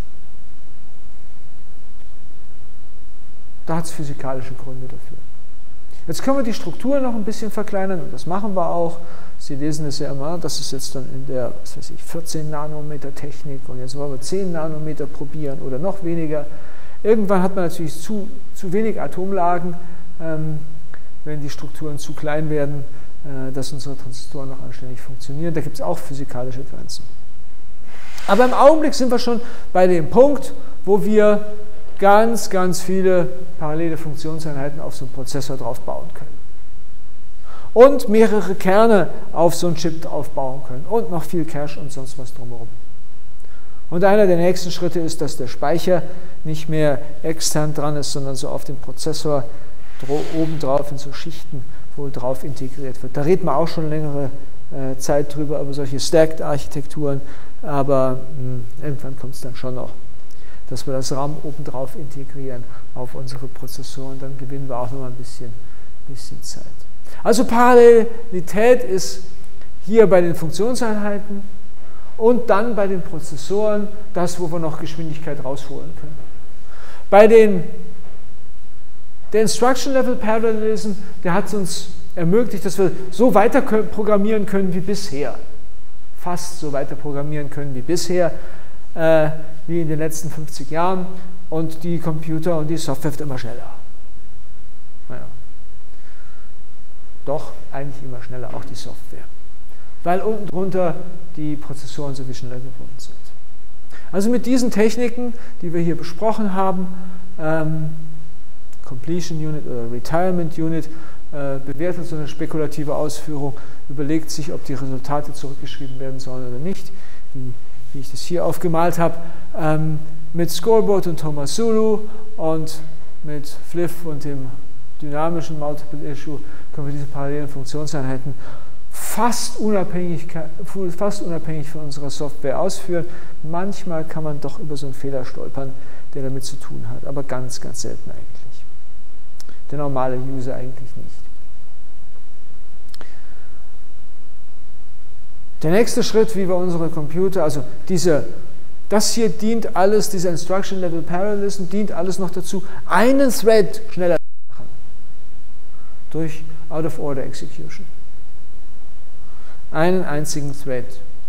Da hat es physikalische Gründe dafür. Jetzt können wir die Struktur noch ein bisschen verkleinern und das machen wir auch. Sie lesen es ja immer, das ist jetzt dann in der, was weiß ich, vierzehn Nanometer Technik und jetzt wollen wir zehn Nanometer probieren oder noch weniger. Irgendwann hat man natürlich zu, zu wenig Atomlagen, ähm, wenn die Strukturen zu klein werden, äh, dass unsere Transistoren noch anständig funktionieren. Da gibt es auch physikalische Grenzen. Aber im Augenblick sind wir schon bei dem Punkt, wo wir ganz, ganz viele parallele Funktionseinheiten auf so einen Prozessor drauf bauen können. Und mehrere Kerne auf so einen Chip drauf bauen können. Und noch viel Cache und sonst was drumherum. Und einer der nächsten Schritte ist, dass der Speicher nicht mehr extern dran ist, sondern so auf dem Prozessor obendrauf in so Schichten wohl drauf integriert wird. Da reden wir auch schon längere äh, Zeit drüber, über solche Stacked-Architekturen, aber mh, irgendwann kommt es dann schon noch, dass wir das RAM obendrauf integrieren auf unsere Prozessoren, dann gewinnen wir auch noch mal ein bisschen, bisschen Zeit. Also Parallelität ist hier bei den Funktionseinheiten und dann bei den Prozessoren das, wo wir noch Geschwindigkeit rausholen können. Bei den der Instruction Level Parallelism, der hat es uns ermöglicht, dass wir so weiter programmieren können wie bisher. Fast so weiter programmieren können wie bisher, äh, wie in den letzten fünfzig Jahren. Und die Computer und die Software wird immer schneller. Naja. Doch, eigentlich immer schneller, auch die Software. Weil unten drunter die Prozessoren so viel schneller geworden sind. Also mit diesen Techniken, die wir hier besprochen haben, ähm, Completion Unit oder Retirement Unit, äh, bewertet so eine spekulative Ausführung, überlegt sich, ob die Resultate zurückgeschrieben werden sollen oder nicht, wie, wie ich das hier aufgemalt habe. Ähm, mit Scoreboard und Tomasulo und mit Fliff und dem dynamischen Multiple Issue können wir diese parallelen Funktionseinheiten fast unabhängig, fast unabhängig von unserer Software ausführen. Manchmal kann man doch über so einen Fehler stolpern, der damit zu tun hat, aber ganz, ganz selten eigentlich. Der normale User eigentlich nicht. Der nächste Schritt, wie wir unsere Computer, also diese, das hier dient alles, dieser Instruction Level Parallelism dient alles noch dazu, einen Thread schneller zu machen. Durch Out-of-Order Execution. Einen einzigen Thread.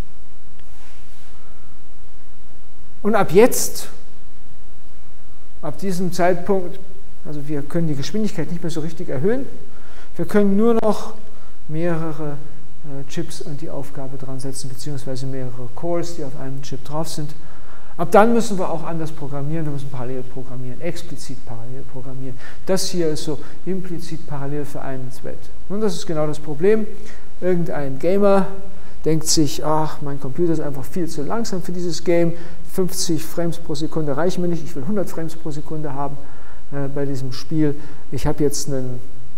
Und ab jetzt, ab diesem Zeitpunkt, also wir können die Geschwindigkeit nicht mehr so richtig erhöhen, wir können nur noch mehrere äh, Chips an die Aufgabe dran setzen, beziehungsweise mehrere Cores, die auf einem Chip drauf sind. Ab dann müssen wir auch anders programmieren, wir müssen parallel programmieren, explizit parallel programmieren. Das hier ist so implizit parallel für einen Thread. Und das ist genau das Problem. Irgendein Gamer denkt sich, ach, mein Computer ist einfach viel zu langsam für dieses Game, fünfzig Frames pro Sekunde reichen mir nicht, ich will hundert Frames pro Sekunde haben äh, bei diesem Spiel. Ich habe jetzt einen,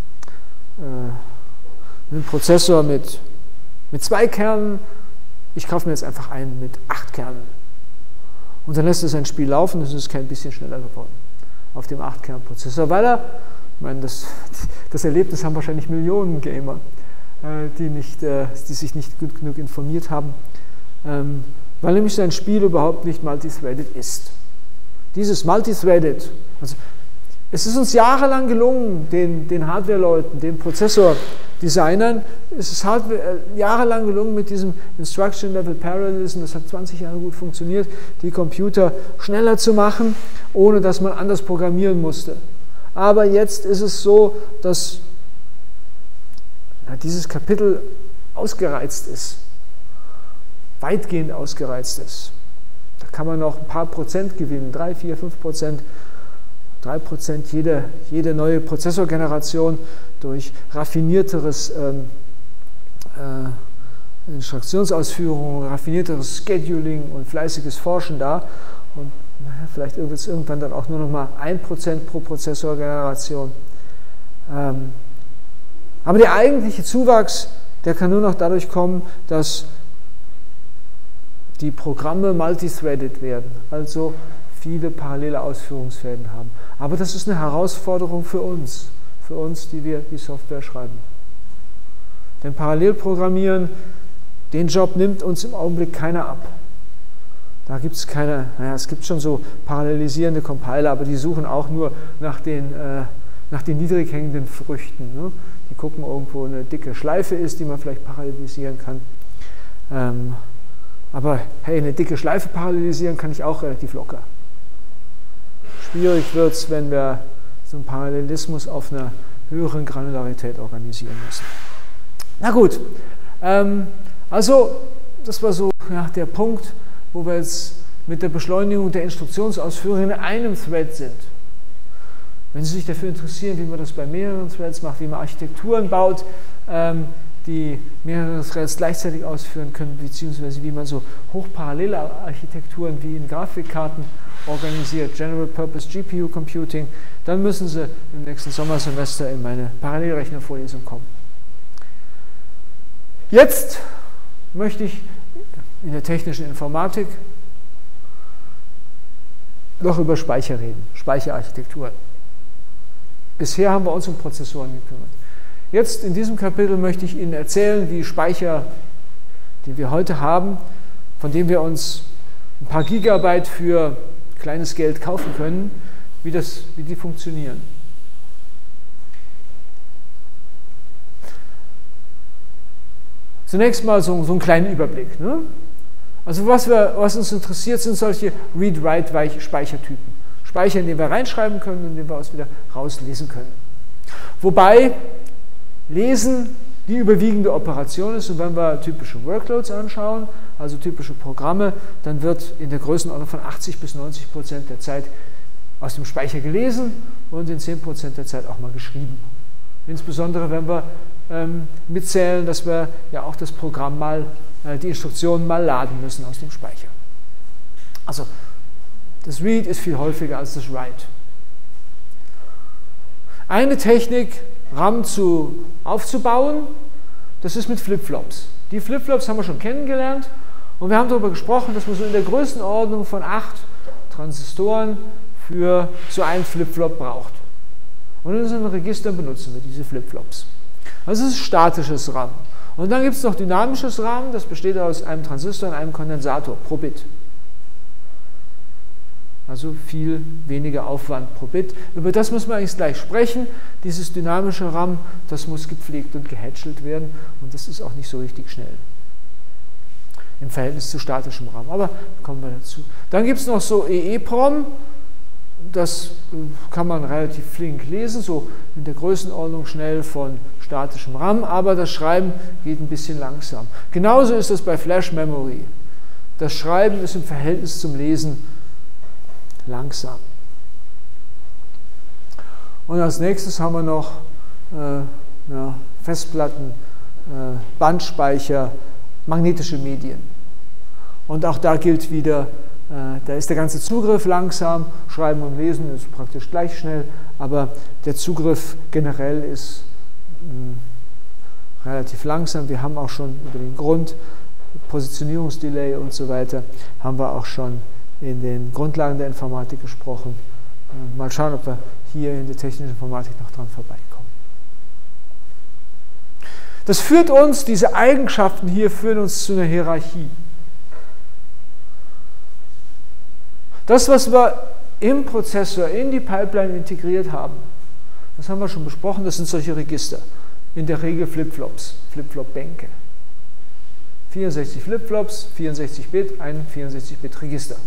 äh, einen Prozessor mit, mit zwei Kernen, ich kaufe mir jetzt einfach einen mit acht Kernen. Und dann lässt es ein Spiel laufen, das ist kein bisschen schneller geworden auf dem acht Kern Prozessor, weil er, ich meine, das, das Erlebnis haben wahrscheinlich Millionen Gamer, Die, nicht, die sich nicht gut genug informiert haben, weil nämlich sein Spiel überhaupt nicht multithreaded ist. Dieses Multithreaded, also es ist uns jahrelang gelungen, den, den Hardware-Leuten, den Prozessor-Designern, es ist Hardware, äh, jahrelang gelungen mit diesem Instruction Level Parallelism, das hat zwanzig Jahre gut funktioniert, die Computer schneller zu machen, ohne dass man anders programmieren musste. Aber jetzt ist es so, dass dieses Kapitel ausgereizt ist, weitgehend ausgereizt ist. Da kann man noch ein paar Prozent gewinnen, drei, vier, fünf Prozent, drei Prozent jede, jede neue Prozessorgeneration durch raffinierteres ähm, äh, Instruktionsausführung, raffinierteres Scheduling und fleißiges Forschen da. Und naja, vielleicht wird es irgendwann dann auch nur noch mal ein Prozent pro Prozessorgeneration. Ähm, aber der eigentliche Zuwachs, der kann nur noch dadurch kommen, dass die Programme multithreaded werden, also viele parallele Ausführungsfäden haben. Aber das ist eine Herausforderung für uns, für uns, die wir die Software schreiben. Denn Parallelprogrammieren, den Job nimmt uns im Augenblick keiner ab. Da gibt es keine, naja, es gibt schon so parallelisierende Compiler, aber die suchen auch nur nach den, äh, nach den niedrig hängenden Früchten. Ne? Die gucken, irgendwo eine dicke Schleife ist, die man vielleicht parallelisieren kann. Ähm, aber hey, eine dicke Schleife parallelisieren kann ich auch relativ locker. Schwierig wird es, wenn wir so einen Parallelismus auf einer höheren Granularität organisieren müssen. Na gut, ähm, also das war so ja, der Punkt, wo wir jetzt mit der Beschleunigung der Instruktionsausführung in einem Thread sind. Wenn Sie sich dafür interessieren, wie man das bei mehreren Threads macht, wie man Architekturen baut, ähm, die mehrere Threads gleichzeitig ausführen können, beziehungsweise wie man so hochparallele Architekturen wie in Grafikkarten organisiert, General Purpose G P U Computing, dann müssen Sie im nächsten Sommersemester in meine Parallelrechnervorlesung kommen. Jetzt möchte ich in der technischen Informatik noch über Speicher reden, Speicherarchitekturen. Bisher haben wir uns um Prozessoren gekümmert. Jetzt in diesem Kapitel möchte ich Ihnen erzählen, wie Speicher, den wir heute haben, von dem wir uns ein paar Gigabyte für kleines Geld kaufen können, wie, das, wie die funktionieren. Zunächst mal so, so einen kleinen Überblick. Ne? Also was, wir, was uns interessiert, sind solche Read-Write-Speichertypen. Speicher, in den wir reinschreiben können und in den wir aus wieder rauslesen können. Wobei Lesen die überwiegende Operation ist, und wenn wir typische Workloads anschauen, also typische Programme, dann wird in der Größenordnung von achtzig bis neunzig Prozent der Zeit aus dem Speicher gelesen und in zehn Prozent der Zeit auch mal geschrieben. Insbesondere wenn wir ähm, mitzählen, dass wir ja auch das Programm mal, äh, die Instruktionen mal laden müssen aus dem Speicher. Also das Read ist viel häufiger als das Write. Eine Technik, RAM zu, aufzubauen, das ist mit Flipflops. Die Flipflops haben wir schon kennengelernt und wir haben darüber gesprochen, dass man so in der Größenordnung von acht Transistoren für so einen Flipflop braucht. Und in unseren Registern benutzen wir diese Flipflops. Also das ist statisches RAM. Und dann gibt es noch dynamisches RAM, das besteht aus einem Transistor und einem Kondensator pro Bit. Also viel weniger Aufwand pro Bit. Über das muss man eigentlich gleich sprechen. Dieses dynamische RAM, das muss gepflegt und gehätschelt werden und das ist auch nicht so richtig schnell im Verhältnis zu statischem RAM. Aber kommen wir dazu. Dann gibt es noch so E EEPROM. Das kann man relativ flink lesen, so in der Größenordnung schnell von statischem RAM, aber das Schreiben geht ein bisschen langsam. Genauso ist das bei Flash Memory. Das Schreiben ist im Verhältnis zum Lesen langsam. Und als nächstes haben wir noch äh, ja, Festplatten, äh, Bandspeicher, magnetische Medien. Und auch da gilt wieder, äh, da ist der ganze Zugriff langsam, Schreiben und Lesen ist praktisch gleich schnell, aber der Zugriff generell ist mh, relativ langsam. Wir haben auch schon über den Grund, Positionierungsdelay und so weiter, haben wir auch schon in den Grundlagen der Informatik gesprochen. Mal schauen, ob wir hier in der technischen Informatik noch dran vorbeikommen. Das führt uns, diese Eigenschaften hier führen uns zu einer Hierarchie. Das, was wir im Prozessor in die Pipeline integriert haben, das haben wir schon besprochen, das sind solche Register. In der Regel Flipflops, Flipflop-Bänke. vierundsechzig Flipflops, vierundsechzig Bit, ein vierundsechzig Bit Register.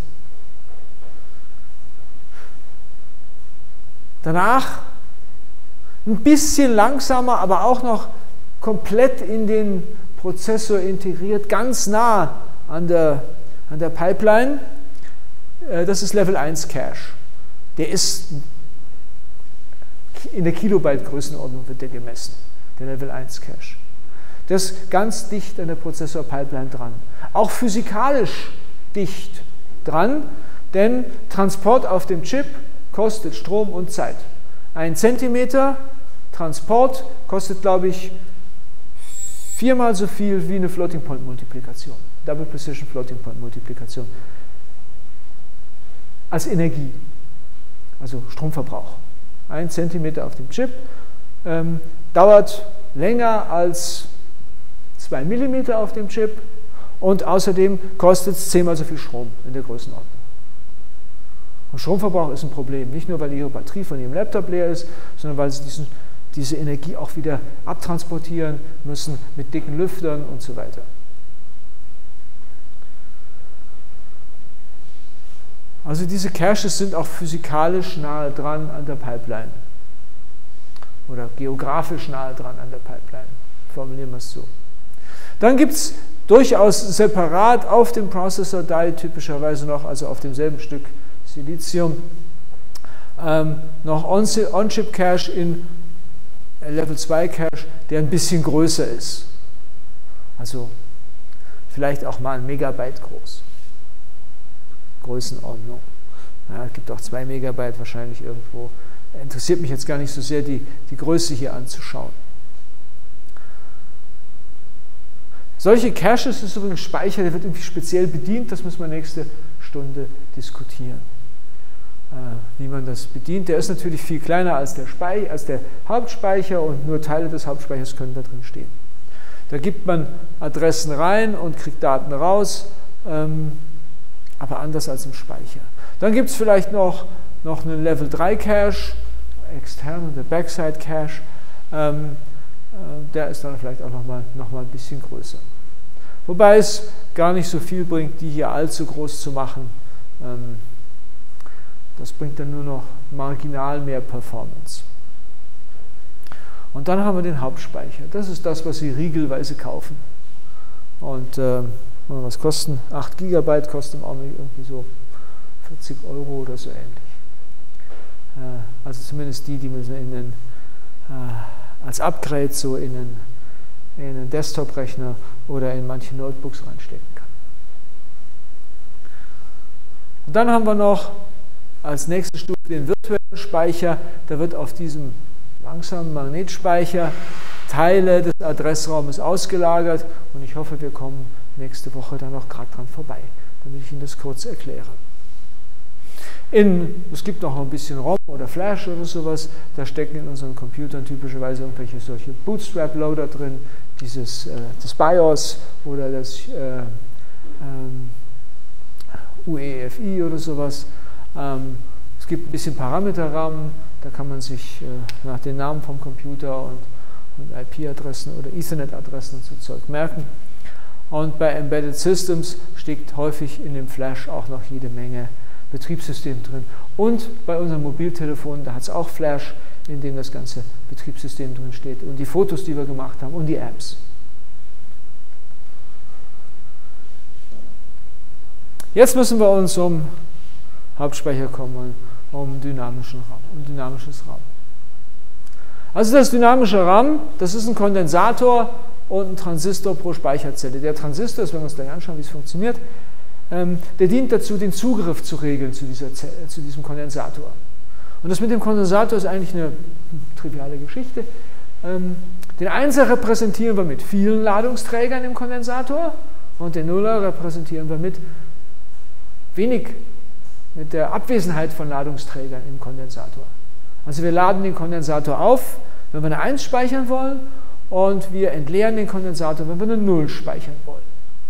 Danach ein bisschen langsamer, aber auch noch komplett in den Prozessor integriert, ganz nah an der, an der Pipeline. Das ist Level eins Cache. Der ist in der Kilobyte-Größenordnung wird der gemessen, der Level eins Cache. Der ist ganz dicht an der Prozessor-Pipeline dran. Auch physikalisch dicht dran, denn Transport auf dem Chip kostet Strom und Zeit. Ein Zentimeter Transport kostet, glaube ich, viermal so viel wie eine Floating-Point-Multiplikation, Double Precision Floating-Point-Multiplikation, als Energie, also Stromverbrauch. Ein Zentimeter auf dem Chip ähm, dauert länger als zwei Millimeter auf dem Chip und außerdem kostet es zehnmal so viel Strom in der Größenordnung. Und Stromverbrauch ist ein Problem, nicht nur, weil Ihre Batterie von Ihrem Laptop leer ist, sondern weil Sie diesen, diese Energie auch wieder abtransportieren müssen mit dicken Lüftern und so weiter. Also diese Caches sind auch physikalisch nahe dran an der Pipeline oder geografisch nahe dran an der Pipeline, formulieren wir es so. Dann gibt es durchaus separat auf dem Processor-Die typischerweise noch, also auf demselben Stück Silizium, ähm, noch On-Chip-Cache in Level zwei Cache, der ein bisschen größer ist. Also vielleicht auch mal ein Megabyte groß. Größenordnung. Ja, es gibt auch zwei Megabyte wahrscheinlich irgendwo. Interessiert mich jetzt gar nicht so sehr, die, die Größe hier anzuschauen. Solche Caches ist übrigens Speicher, der wird irgendwie speziell bedient, das müssen wir nächste Stunde diskutieren. Äh, wie man das bedient. Der ist natürlich viel kleiner als der, Speicher, als der Hauptspeicher und nur Teile des Hauptspeichers können da drin stehen. Da gibt man Adressen rein und kriegt Daten raus, ähm, aber anders als im Speicher. Dann gibt es vielleicht noch, noch einen Level drei Cache, extern und der Backside Cache. Ähm, äh, der ist dann vielleicht auch nochmal noch mal ein bisschen größer. Wobei es gar nicht so viel bringt, die hier allzu groß zu machen. Ähm, das bringt dann nur noch marginal mehr Performance. Und dann haben wir den Hauptspeicher. Das ist das, was Sie riegelweise kaufen. Und äh, was kosten? acht Gigabyte kostet im Augenblick irgendwie so vierzig Euro oder so ähnlich. Äh, also zumindest die, die man in einen, äh, als Upgrade so in einen, in einen Desktop-Rechner oder in manche Notebooks reinstecken kann. Und dann haben wir noch als nächste Stufe den virtuellen Speicher. Da wird auf diesem langsamen Magnetspeicher Teile des Adressraumes ausgelagert und ich hoffe, wir kommen nächste Woche dann noch gerade dran vorbei, damit ich Ihnen das kurz erkläre. In, es gibt noch ein bisschen ROM oder Flash oder sowas, da stecken in unseren Computern typischerweise irgendwelche solche Bootstrap-Loader drin, dieses, äh, das BIOS oder das äh, ähm, U E F I oder sowas. Ähm, es gibt ein bisschen Parameterrahmen, da kann man sich äh, nach den Namen vom Computer und, und I P-Adressen oder Ethernet-Adressen und so Zeug merken. Und bei Embedded Systems steckt häufig in dem Flash auch noch jede Menge Betriebssystem drin. Und bei unseren Mobiltelefonen, da hat es auch Flash, in dem das ganze Betriebssystem drin steht. Und die Fotos, die wir gemacht haben und die Apps. Jetzt müssen wir uns um Hauptspeicher kommen, um dynamischen RAM, um dynamisches RAM. Also das dynamische RAM, das ist ein Kondensator und ein Transistor pro Speicherzelle. Der Transistor, das werden wir uns gleich anschauen, wie es funktioniert, ähm, der dient dazu, den Zugriff zu regeln zu, dieser Zelle, zu diesem Kondensator. Und das mit dem Kondensator ist eigentlich eine triviale Geschichte. Ähm, den Einser repräsentieren wir mit vielen Ladungsträgern im Kondensator und den Nuller repräsentieren wir mit wenig, mit der Abwesenheit von Ladungsträgern im Kondensator. Also wir laden den Kondensator auf, wenn wir eine eins speichern wollen, und wir entleeren den Kondensator, wenn wir eine null speichern wollen.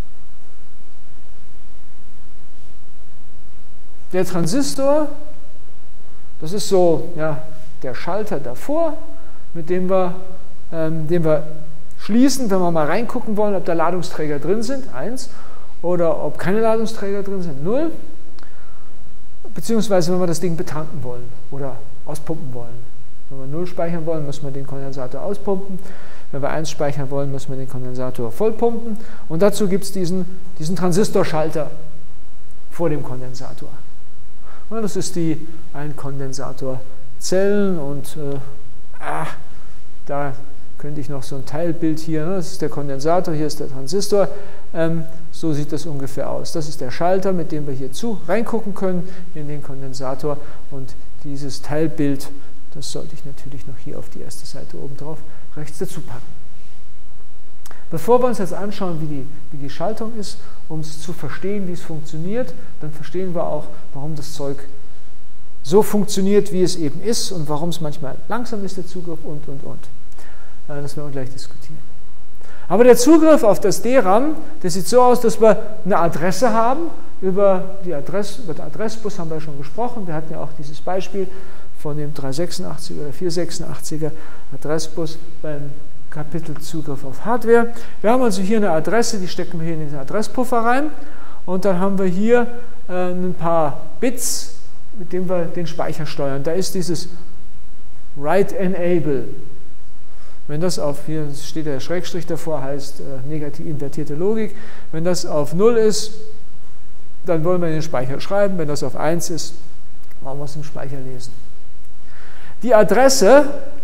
Der Transistor, das ist so ja, der Schalter davor, mit dem wir, ähm, den wir schließen, wenn wir mal reingucken wollen, ob da Ladungsträger drin sind, eins, oder ob keine Ladungsträger drin sind, null, beziehungsweise wenn wir das Ding betanken wollen oder auspumpen wollen. Wenn wir null speichern wollen, müssen wir den Kondensator auspumpen. Wenn wir eins speichern wollen, müssen wir den Kondensator vollpumpen. Und dazu gibt es diesen, diesen Transistorschalter vor dem Kondensator. Und das ist die Einkondensator-Zellen und äh, ah, da könnte ich noch so ein Teilbild hier, ne? Das ist der Kondensator, hier ist der Transistor, ähm, so sieht das ungefähr aus. Das ist der Schalter, mit dem wir hier zu reingucken können in den Kondensator, und dieses Teilbild, das sollte ich natürlich noch hier auf die erste Seite oben drauf rechts dazu packen. Bevor wir uns jetzt anschauen, wie die, wie die Schaltung ist, um es zu verstehen, wie es funktioniert, dann verstehen wir auch, warum das Zeug so funktioniert, wie es eben ist, und warum es manchmal langsam ist, der Zugriff, und, und, und. Das werden wir gleich diskutieren. Aber der Zugriff auf das D RAM, der sieht so aus, dass wir eine Adresse haben. Über, die Adresse, über den Adressbus haben wir schon gesprochen. Wir hatten ja auch dieses Beispiel von dem dreihundertsechsundachtziger oder vierhundertsechsundachtziger Adressbus beim Kapitel Zugriff auf Hardware. Wir haben also hier eine Adresse, die stecken wir hier in den Adresspuffer rein, und dann haben wir hier äh, ein paar Bits, mit denen wir den Speicher steuern. Da ist dieses Write Enable. Wenn das auf, hier steht der Schrägstrich davor, heißt äh, negativ invertierte Logik. Wenn das auf null ist, dann wollen wir in den Speicher schreiben. Wenn das auf eins ist, wollen wir es im Speicher lesen. Die Adresse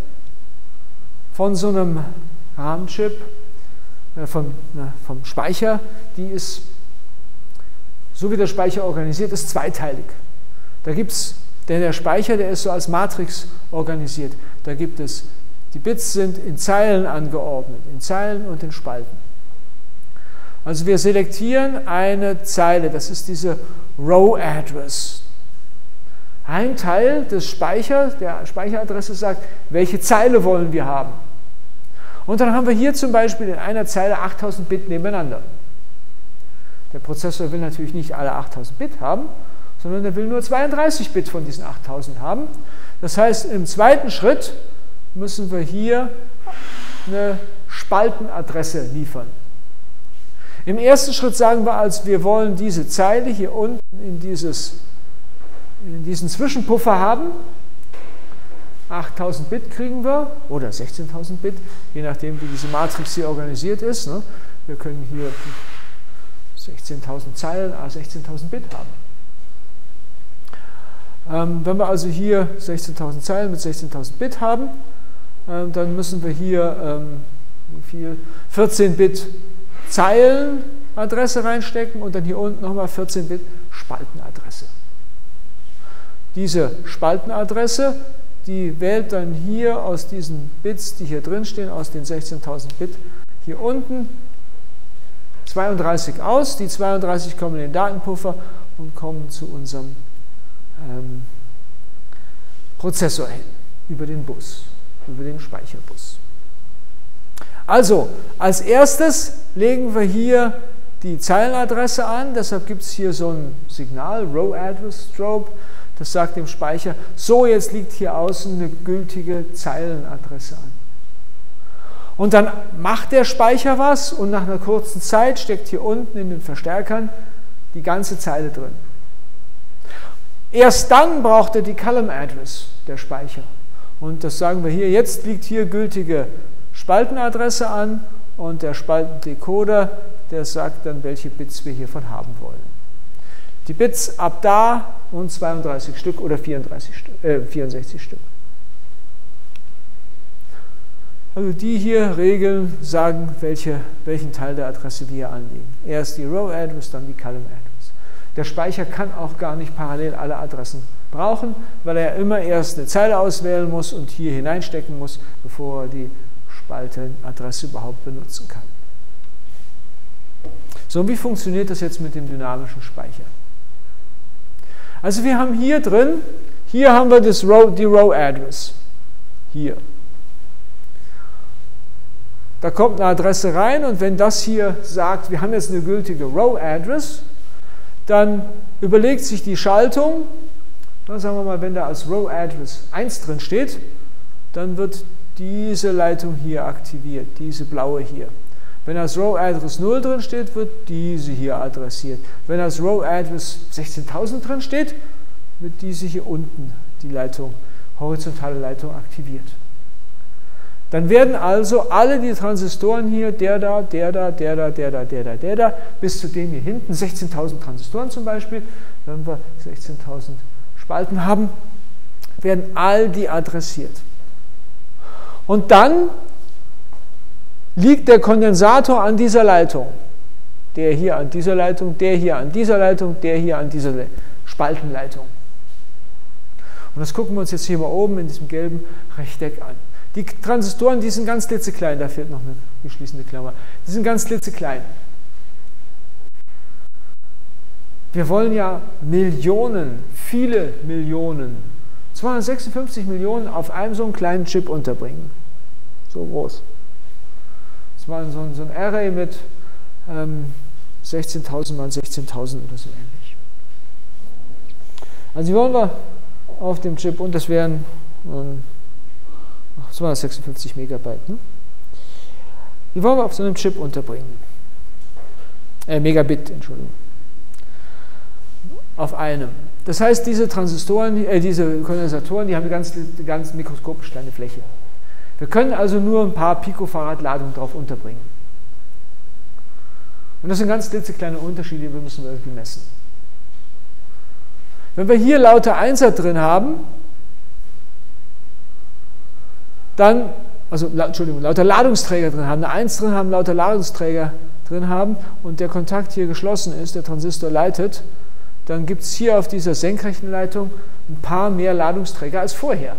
von so einem RAM-Chip, äh, vom, na, vom Speicher, die ist, so wie der Speicher organisiert ist, zweiteilig. Da gibt es, denn der Speicher, der ist so als Matrix organisiert. Da gibt es, die Bits sind in Zeilen angeordnet, in Zeilen und in Spalten. Also wir selektieren eine Zeile, das ist diese Row Address. Ein Teil des Speichers, der Speicheradresse sagt, welche Zeile wollen wir haben. Und dann haben wir hier zum Beispiel in einer Zeile achttausend Bit nebeneinander. Der Prozessor will natürlich nicht alle achttausend Bit haben, sondern er will nur zweiunddreißig Bit von diesen achttausend haben. Das heißt, im zweiten Schritt müssen wir hier eine Spaltenadresse liefern. Im ersten Schritt sagen wir als, wir wollen diese Zeile hier unten in, dieses, in diesen Zwischenpuffer haben. achttausend Bit kriegen wir, oder sechzehntausend Bit, je nachdem, wie diese Matrix hier organisiert ist. Ne? Wir können hier sechzehntausend Zeilen, ah, sechzehntausend Bit haben. Ähm, wenn wir also hier sechzehntausend Zeilen mit sechzehntausend Bit haben, ähm, dann müssen wir hier ähm, wie viel? vierzehn Bit Zeilenadresse reinstecken und dann hier unten nochmal vierzehn Bit Spaltenadresse. Diese Spaltenadresse, die wählt dann hier aus diesen Bits, die hier drin stehen, aus den sechzehntausend Bit hier unten zweiunddreißig aus. Die zweiunddreißig kommen in den Datenpuffer und kommen zu unserem ähm, Prozessor hin, über den Bus, über den Speicherbus. Also, als erstes legen wir hier die Zeilenadresse an, deshalb gibt es hier so ein Signal, Row Address Strobe, das sagt dem Speicher, so, jetzt liegt hier außen eine gültige Zeilenadresse an. Und dann macht der Speicher was und nach einer kurzen Zeit steckt hier unten in den Verstärkern die ganze Zeile drin. Erst dann braucht er die Column Address, der Speicher. Und das sagen wir hier, jetzt liegt hier gültige Spaltenadresse an und der Spaltendecoder, der sagt dann, welche Bits wir hiervon haben wollen. Die Bits ab da und zweiunddreißig Stück oder vierunddreißig Stück, äh, vierundsechzig Stück. Also die hier Regeln sagen, welche, welchen Teil der Adresse wir hier anlegen. Erst die Row Address, dann die Column Address. Der Speicher kann auch gar nicht parallel alle Adressen brauchen, weil er immer erst eine Zeile auswählen muss und hier hineinstecken muss, bevor er die Spaltenadresse überhaupt benutzen kann. So, und wie funktioniert das jetzt mit dem dynamischen Speicher? Also wir haben hier drin, hier haben wir das Row, die Row Address, hier. Da kommt eine Adresse rein und wenn das hier sagt, wir haben jetzt eine gültige Row Address, dann überlegt sich die Schaltung, dann sagen wir mal, wenn da als Row Address eins drin steht, dann wird diese Leitung hier aktiviert, diese blaue hier. Wenn als Row Address null drin steht, wird diese hier adressiert. Wenn als Row Address sechzehntausend drin steht, wird diese hier unten, die Leitung, horizontale Leitung, aktiviert. Dann werden also alle die Transistoren hier, der da, der da, der da, der da, der da, der da, bis zu dem hier hinten, sechzehntausend Transistoren zum Beispiel, wenn wir sechzehntausend Spalten haben, werden all die adressiert. Und dann liegt der Kondensator an dieser Leitung. Der hier an dieser Leitung, der hier an dieser Leitung, der hier an dieser Spaltenleitung. Und das gucken wir uns jetzt hier mal oben in diesem gelben Rechteck an. Die Transistoren, die sind ganz klitzeklein, da fehlt noch eine geschließende Klammer. Die sind ganz klitzeklein. Wir wollen ja Millionen, viele Millionen, zweihundertsechsundfünfzig Millionen auf einem so einen kleinen Chip unterbringen. So groß. Das war so ein, so ein Array mit ähm, sechzehntausend mal sechzehntausend oder so ähnlich. Also die wollen wir auf dem Chip, und das wären ähm, zweihundertsechsundfünfzig Megabyte. Ne? Die wollen wir auf so einem Chip unterbringen. Äh, Megabit, Entschuldigung. Auf einem. Das heißt, diese Transistoren, äh, diese Kondensatoren, die haben eine ganz, ganz mikroskopisch kleine Fläche. Wir können also nur ein paar Picofarad Ladung drauf unterbringen. Und das sind ganz klitzekleine Unterschiede, die müssen wir irgendwie messen. Wenn wir hier lauter Einser drin haben, dann, also Entschuldigung, lauter Ladungsträger drin haben, eine Eins drin haben, lauter Ladungsträger drin haben und der Kontakt hier geschlossen ist, der Transistor leitet, dann gibt es hier auf dieser senkrechten Leitung ein paar mehr Ladungsträger als vorher.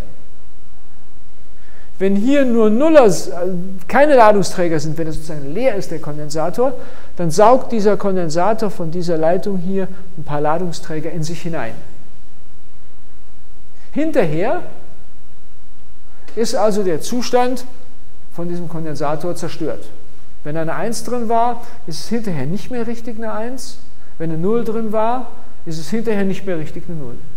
Wenn hier nur Nuller, keine Ladungsträger sind, wenn es sozusagen leer ist, der Kondensator, dann saugt dieser Kondensator von dieser Leitung hier ein paar Ladungsträger in sich hinein. Hinterher ist also der Zustand von diesem Kondensator zerstört. Wenn eine Eins drin war, ist es hinterher nicht mehr richtig eine Eins. Wenn eine Null drin war, ist es hinterher nicht mehr richtig eine Null.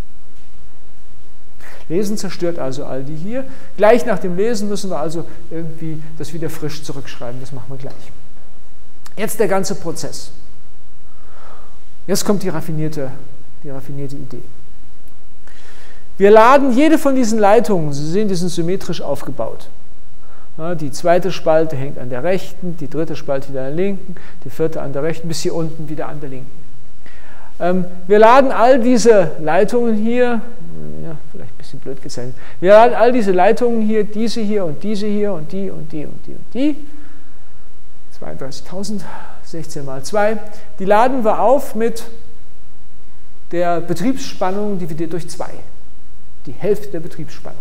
Lesen zerstört also all die hier. Gleich nach dem Lesen müssen wir also irgendwie das wieder frisch zurückschreiben. Das machen wir gleich. Jetzt der ganze Prozess. Jetzt kommt die raffinierte, die raffinierte Idee. Wir laden jede von diesen Leitungen, Sie sehen, die sind symmetrisch aufgebaut. Ja, die zweite Spalte hängt an der rechten, die dritte Spalte wieder an der linken, die vierte an der rechten, bis hier unten wieder an der linken. Ähm, wir laden all diese Leitungen hier, ja, vielleicht ein bisschen blöd gezeichnet, wir laden all diese Leitungen hier, diese hier und diese hier und die und die und die und die, zweiunddreißigtausend, sechzehn mal zwei, die laden wir auf mit der Betriebsspannung dividiert durch zwei, die Hälfte der Betriebsspannung.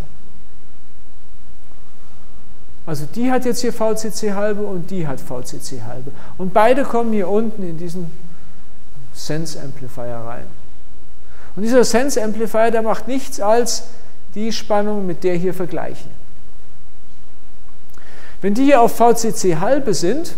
Also die hat jetzt hier V C C halbe und die hat V C C halbe. Und beide kommen hier unten in diesen Sense Amplifier rein. Und dieser Sense Amplifier, der macht nichts als die Spannung mit der hier vergleichen. Wenn die hier auf V C C halbe sind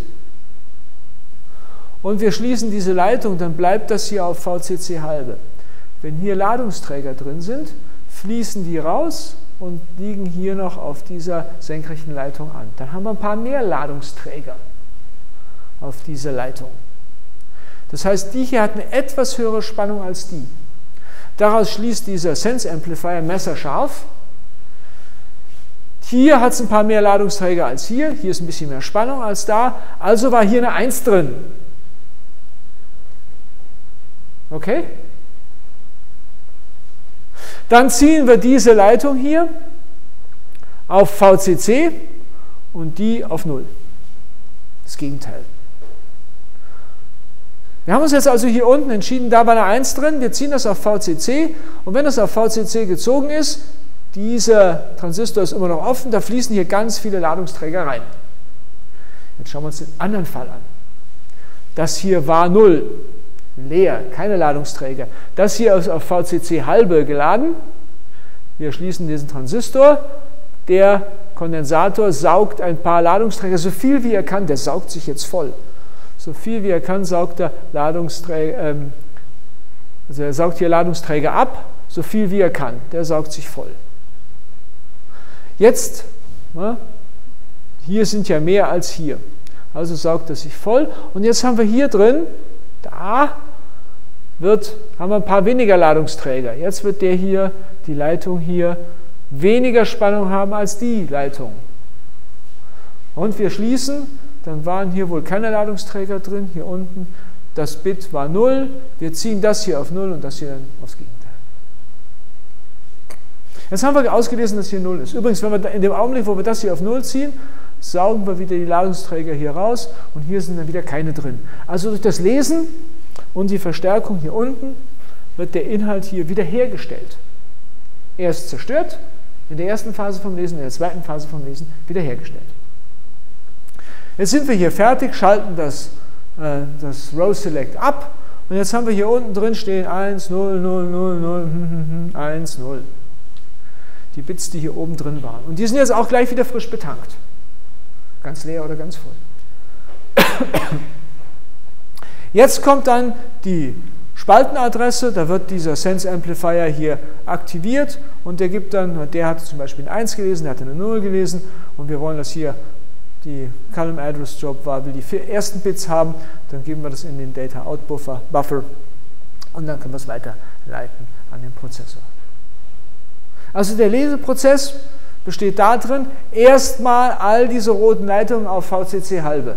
und wir schließen diese Leitung, dann bleibt das hier auf V C C halbe. Wenn hier Ladungsträger drin sind, fließen die raus und liegen hier noch auf dieser senkrechten Leitung an. Dann haben wir ein paar mehr Ladungsträger auf dieser Leitung. Das heißt, die hier hat eine etwas höhere Spannung als die. Daraus schließt dieser Sense Amplifier messerscharf. Hier hat es ein paar mehr Ladungsträger als hier. Hier ist ein bisschen mehr Spannung als da. Also war hier eine Eins drin. Okay? Dann ziehen wir diese Leitung hier auf V C C und die auf null. Das Gegenteil. Wir haben uns jetzt also hier unten entschieden, da war eine Eins drin, wir ziehen das auf V C C und wenn das auf V C C gezogen ist, dieser Transistor ist immer noch offen, da fließen hier ganz viele Ladungsträger rein. Jetzt schauen wir uns den anderen Fall an. Das hier war null, leer, keine Ladungsträger. Das hier ist auf V C C halbe geladen. Wir schließen diesen Transistor. Der Kondensator saugt ein paar Ladungsträger, so viel wie er kann, der saugt sich jetzt voll. So viel wie er kann, saugt er Ladungsträger, ähm, also er saugt hier Ladungsträger ab, so viel wie er kann. Der saugt sich voll. Jetzt, na, hier sind ja mehr als hier. Also saugt er sich voll. Und jetzt haben wir hier drin, da wird, haben wir ein paar weniger Ladungsträger. Jetzt wird der hier, die Leitung hier, weniger Spannung haben als die Leitung. Und wir schließen, dann waren hier wohl keine Ladungsträger drin, hier unten, das Bit war null, wir ziehen das hier auf null und das hier dann aufs Gegenteil. Jetzt haben wir ausgelesen, dass hier null ist. Übrigens, wenn wir in dem Augenblick, wo wir das hier auf null ziehen, saugen wir wieder die Ladungsträger hier raus und hier sind dann wieder keine drin. Also durch das Lesen und die Verstärkung hier unten wird der Inhalt hier wiederhergestellt. Erst zerstört, in der ersten Phase vom Lesen, in der zweiten Phase vom Lesen wiederhergestellt. Jetzt sind wir hier fertig, schalten das, äh, das Row Select ab und jetzt haben wir hier unten drin stehen eins, null, null, null, null, eins, null. Die Bits, die hier oben drin waren. Und die sind jetzt auch gleich wieder frisch betankt. Ganz leer oder ganz voll. Jetzt kommt dann die Spaltenadresse, da wird dieser Sense Amplifier hier aktiviert und der gibt dann, der hat zum Beispiel eine eins gelesen, der hat eine null gelesen und wir wollen, dass hier die Column Address Job war, will die ersten Bits haben, dann geben wir das in den Data Out Buffer, Buffer und dann können wir es weiterleiten an den Prozessor. Also der Leseprozess besteht darin, erstmal all diese roten Leitungen auf V C C halbe.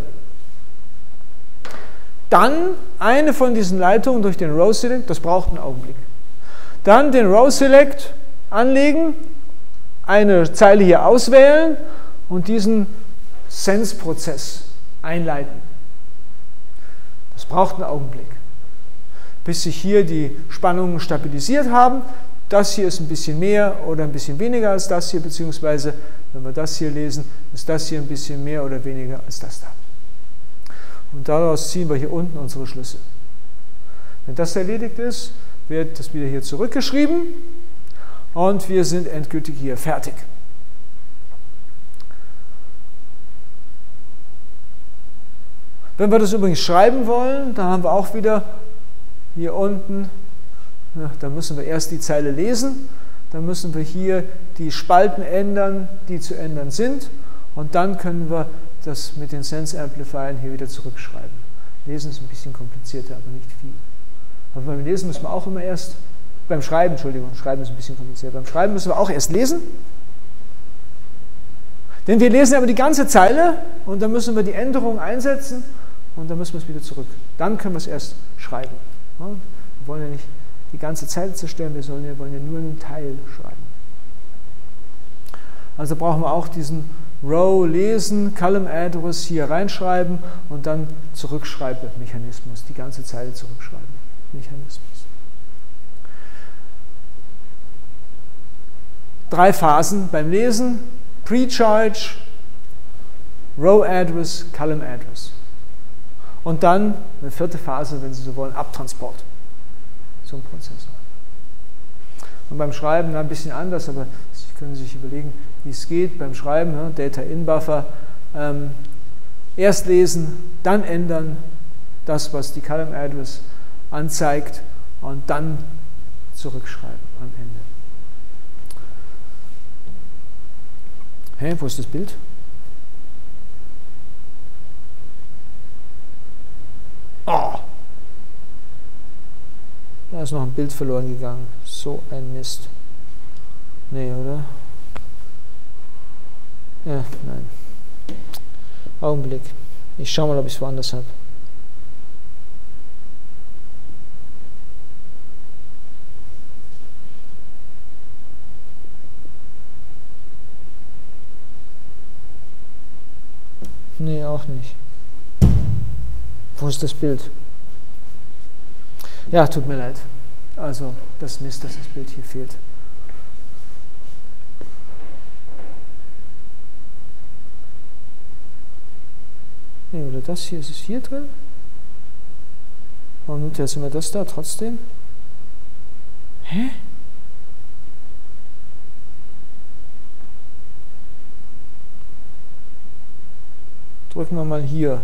Dann eine von diesen Leitungen durch den Row Select, das braucht einen Augenblick. Dann den Row Select anlegen, eine Zeile hier auswählen und diesen Sense-Prozess einleiten. Das braucht einen Augenblick, bis sich hier die Spannungen stabilisiert haben. Das hier ist ein bisschen mehr oder ein bisschen weniger als das hier, beziehungsweise, wenn wir das hier lesen, ist das hier ein bisschen mehr oder weniger als das da. Und daraus ziehen wir hier unten unsere Schlüsse. Wenn das erledigt ist, wird das wieder hier zurückgeschrieben und wir sind endgültig hier fertig. Wenn wir das übrigens schreiben wollen, dann haben wir auch wieder hier unten, ja, dann müssen wir erst die Zeile lesen, dann müssen wir hier die Spalten ändern, die zu ändern sind und dann können wir das mit den Sense Amplifiern hier wieder zurückschreiben. Lesen ist ein bisschen komplizierter, aber nicht viel. Aber beim Lesen müssen wir auch immer erst, beim Schreiben, Entschuldigung, Schreiben ist ein bisschen komplizierter, beim Schreiben müssen wir auch erst lesen, denn wir lesen aber die ganze Zeile und dann müssen wir die Änderungen einsetzen und dann müssen wir es wieder zurück. Dann können wir es erst schreiben. Ja, wir wollen ja nicht die ganze Zeile zerstören, wir, sollen, wir wollen ja nur einen Teil schreiben. Also brauchen wir auch diesen Row lesen, Column Address hier reinschreiben und dann Zurückschreibmechanismus, die ganze Zeile zurückschreiben. Mechanismus. Drei Phasen beim Lesen: Pre-Charge, Row Address, Column Address. Und dann eine vierte Phase, wenn Sie so wollen, Abtransport zum Prozessor. Und beim Schreiben ein bisschen anders, aber Sie können sich überlegen, wie es geht beim Schreiben, ne? Data in Buffer, ähm, erst lesen, dann ändern, das, was die Column Address anzeigt und dann zurückschreiben am Ende. Hä, wo ist das Bild? Oh! Da ist noch ein Bild verloren gegangen. So ein Mist. Nee, oder? Ja, nein. Augenblick. Ich schau mal, ob ich es woanders habe. Nee, auch nicht. Wo ist das Bild? Ja, tut mir leid. Also, das Mist, dass das Bild hier fehlt. Nee, oder das hier, ist es hier drin? Warum nimmt jetzt immer das da trotzdem? Hä? Drücken wir mal hier.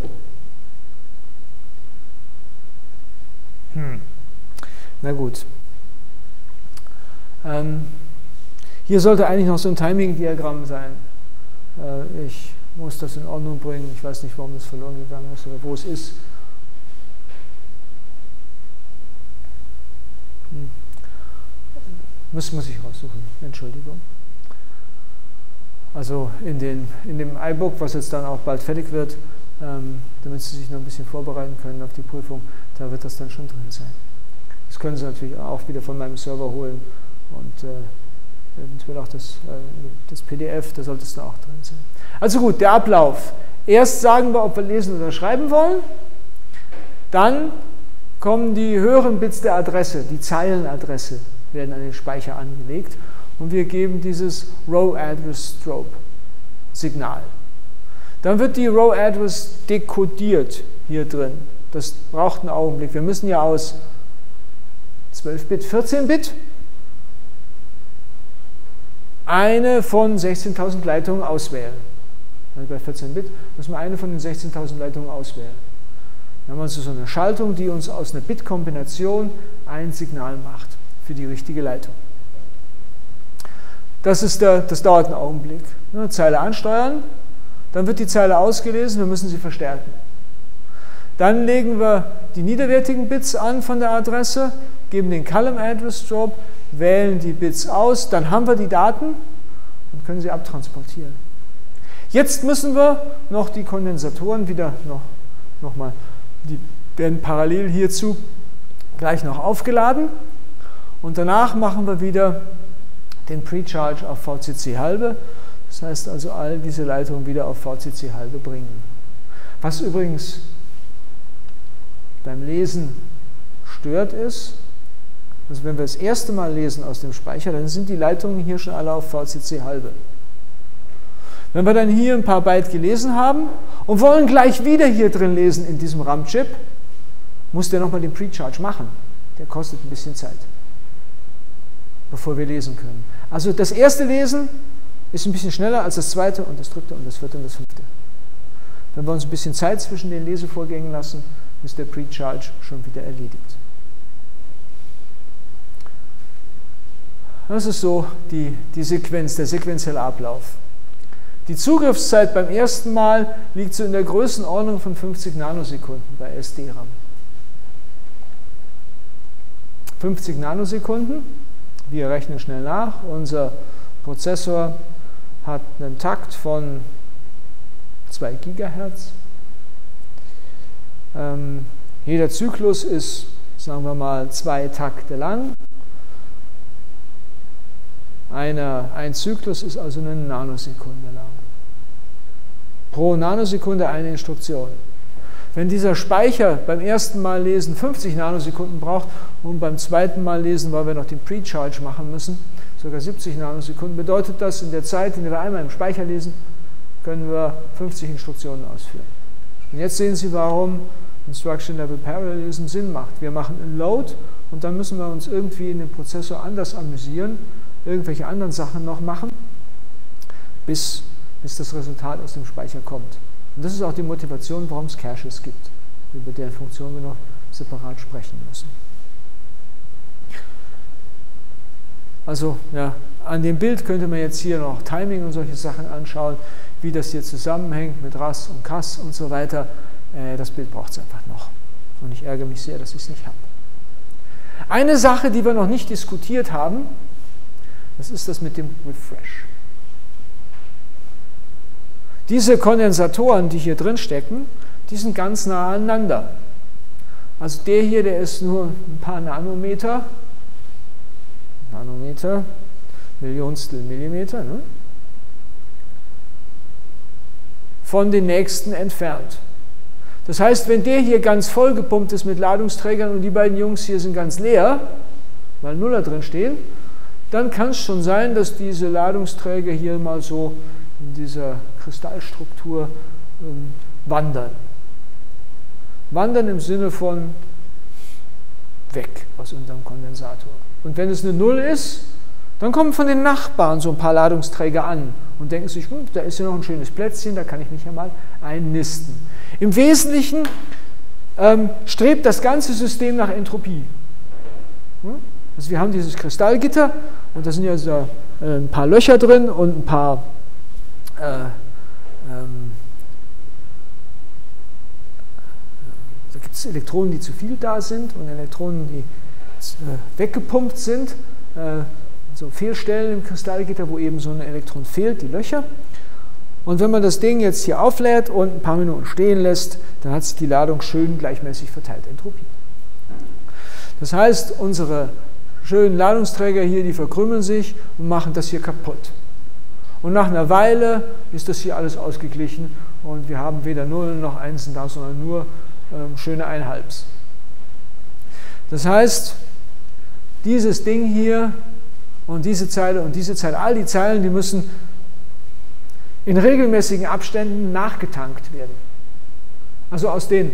Hm. Na gut. Ähm, hier sollte eigentlich noch so ein Timing-Diagramm sein. Äh, ich muss das in Ordnung bringen. Ich weiß nicht, warum das verloren gegangen ist oder wo es ist. Hm. Müssen wir sich raussuchen. Entschuldigung. Also in, den, in dem iBook, was jetzt dann auch bald fertig wird, ähm, damit Sie sich noch ein bisschen vorbereiten können auf die Prüfung, da wird das dann schon drin sein. Das können Sie natürlich auch wieder von meinem Server holen und äh, eventuell auch das, das P D F, da sollte es da auch drin sein. Also gut, der Ablauf. Erst sagen wir, ob wir lesen oder schreiben wollen. Dann kommen die höheren Bits der Adresse, die Zeilenadresse, werden an den Speicher angelegt. Und wir geben dieses Row Address Strobe Signal. Dann wird die Row Address dekodiert hier drin. Das braucht einen Augenblick. Wir müssen ja aus zwölf Bit, vierzehn Bit eine von sechzehntausend Leitungen auswählen. Also bei vierzehn Bit müssen wir eine von den sechzehntausend Leitungen auswählen. Dann haben wir also so eine Schaltung, die uns aus einer Bit-Kombination ein Signal macht für die richtige Leitung. Das, ist der, das dauert einen Augenblick. Eine Zeile ansteuern, dann wird die Zeile ausgelesen, wir müssen sie verstärken. Dann legen wir die niederwertigen Bits an von der Adresse, geben den Column Address Strobe, wählen die Bits aus, dann haben wir die Daten und können sie abtransportieren. Jetzt müssen wir noch die Kondensatoren wieder noch, noch mal, die werden parallel hierzu gleich noch aufgeladen und danach machen wir wieder den Precharge auf V C C halbe. Das heißt also, all diese Leitungen wieder auf V C C halbe bringen. Was übrigens beim Lesen stört ist, also wenn wir das erste Mal lesen aus dem Speicher, dann sind die Leitungen hier schon alle auf V C C halbe. Wenn wir dann hier ein paar Byte gelesen haben und wollen gleich wieder hier drin lesen in diesem RAM-Chip, muss der nochmal den Precharge machen. Der kostet ein bisschen Zeit, bevor wir lesen können. Also das erste Lesen ist ein bisschen schneller als das zweite und das dritte und das vierte und das fünfte. Wenn wir uns ein bisschen Zeit zwischen den Lesevorgängen lassen, ist der Precharge schon wieder erledigt. Das ist so die, die Sequenz, der sequenzielle Ablauf. Die Zugriffszeit beim ersten Mal liegt so in der Größenordnung von fünfzig Nanosekunden bei S D RAM. fünfzig Nanosekunden, wir rechnen schnell nach, unser Prozessor hat einen Takt von zwei Gigahertz. Ähm, jeder Zyklus ist, sagen wir mal, zwei Takte lang. Eine, ein Zyklus ist also eine Nanosekunde lang. Pro Nanosekunde eine Instruktion. Wenn dieser Speicher beim ersten Mal lesen fünfzig Nanosekunden braucht und beim zweiten Mal lesen, weil wir noch den Precharge machen müssen, sogar siebzig Nanosekunden, bedeutet das, in der Zeit, in der wir einmal im Speicher lesen, können wir fünfzig Instruktionen ausführen. Und jetzt sehen Sie, warum Instruction Level Parallelism Sinn macht. Wir machen einen Load und dann müssen wir uns irgendwie in dem Prozessor anders amüsieren, irgendwelche anderen Sachen noch machen, bis, bis das Resultat aus dem Speicher kommt. Und das ist auch die Motivation, warum es Caches gibt, über deren Funktion wir noch separat sprechen müssen. Also ja, an dem Bild könnte man jetzt hier noch Timing und solche Sachen anschauen, wie das hier zusammenhängt mit R A S und C A S und so weiter. Äh, das Bild braucht es einfach noch. Und ich ärgere mich sehr, dass ich es nicht habe. Eine Sache, die wir noch nicht diskutiert haben, das ist das mit dem Refresh. Diese Kondensatoren, die hier drin stecken, die sind ganz nah aneinander. Also der hier, der ist nur ein paar Nanometer, Nanometer, Millionstel Millimeter, ne? von den nächsten entfernt. Das heißt, wenn der hier ganz vollgepumpt ist mit Ladungsträgern und die beiden Jungs hier sind ganz leer, weil Nuller drin stehen, dann kann es schon sein, dass diese Ladungsträger hier mal so in dieser Kristallstruktur ähm, wandern. Wandern im Sinne von weg aus unserem Kondensator. Und wenn es eine Null ist, dann kommen von den Nachbarn so ein paar Ladungsträger an und denken sich, hm, da ist ja noch ein schönes Plätzchen, da kann ich mich ja mal einnisten. Im Wesentlichen ähm, strebt das ganze System nach Entropie. Hm? Also wir haben dieses Kristallgitter und da sind ja so äh, ein paar Löcher drin und ein paar äh, ähm, da gibt es Elektronen, die zu viel da sind und Elektronen, die äh, weggepumpt sind. Äh, so Fehlstellen im Kristallgitter, wo eben so ein Elektron fehlt, die Löcher. Und wenn man das Ding jetzt hier auflädt und ein paar Minuten stehen lässt, dann hat sich die Ladung schön gleichmäßig verteilt, Entropie. Das heißt, unsere schönen Ladungsträger hier, die verkrümmeln sich und machen das hier kaputt. Und nach einer Weile ist das hier alles ausgeglichen und wir haben weder Nullen noch Einsen da, sondern nur ähm, schöne Einhalbs. Das heißt, dieses Ding hier und diese Zeile und diese Zeile, all die Zeilen, die müssen in regelmäßigen Abständen nachgetankt werden. Also aus den,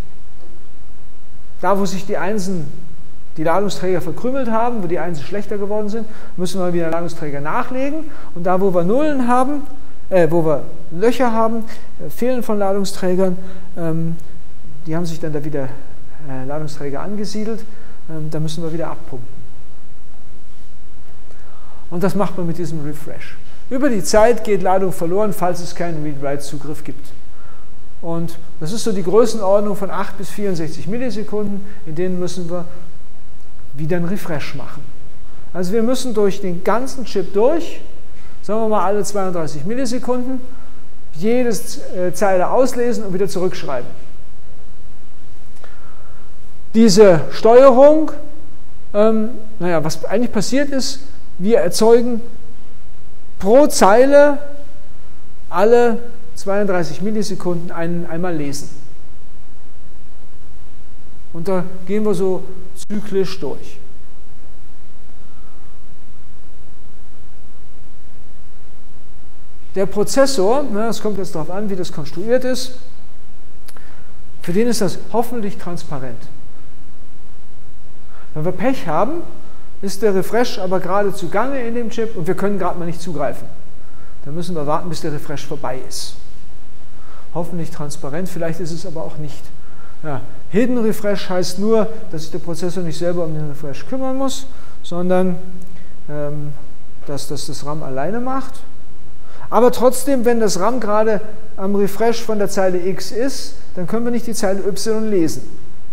da wo sich die Einsen, die Ladungsträger verkrümmelt haben, wo die Einsen schlechter geworden sind, müssen wir wieder Ladungsträger nachlegen. Und da wo wir Nullen haben, äh, wo wir Löcher haben, äh, Fehlen von Ladungsträgern, ähm, die haben sich dann da wieder äh, Ladungsträger angesiedelt, ähm, da müssen wir wieder abpumpen. Und das macht man mit diesem Refresh. Über die Zeit geht Ladung verloren, falls es keinen Read-Write-Zugriff gibt. Und das ist so die Größenordnung von acht bis vierundsechzig Millisekunden, in denen müssen wir wieder einen Refresh machen. Also wir müssen durch den ganzen Chip durch, sagen wir mal alle zweiunddreißig Millisekunden, jede äh, Zeile auslesen und wieder zurückschreiben. Diese Steuerung, ähm, naja, was eigentlich passiert ist, wir erzeugen pro Zeile alle zweiunddreißig Millisekunden ein, einmal lesen. Und da gehen wir so zyklisch durch. Der Prozessor, es kommt jetzt darauf an, wie das konstruiert ist, für den ist das hoffentlich transparent. Wenn wir Pech haben, ist der Refresh aber gerade zugange in dem Chip und wir können gerade mal nicht zugreifen. Dann müssen wir warten, bis der Refresh vorbei ist. Hoffentlich transparent, vielleicht ist es aber auch nicht. Ja, Hidden Refresh heißt nur, dass sich der Prozessor nicht selber um den Refresh kümmern muss, sondern ähm, dass das das RAM alleine macht. Aber trotzdem, wenn das RAM gerade am Refresh von der Zeile X ist, dann können wir nicht die Zeile Y lesen.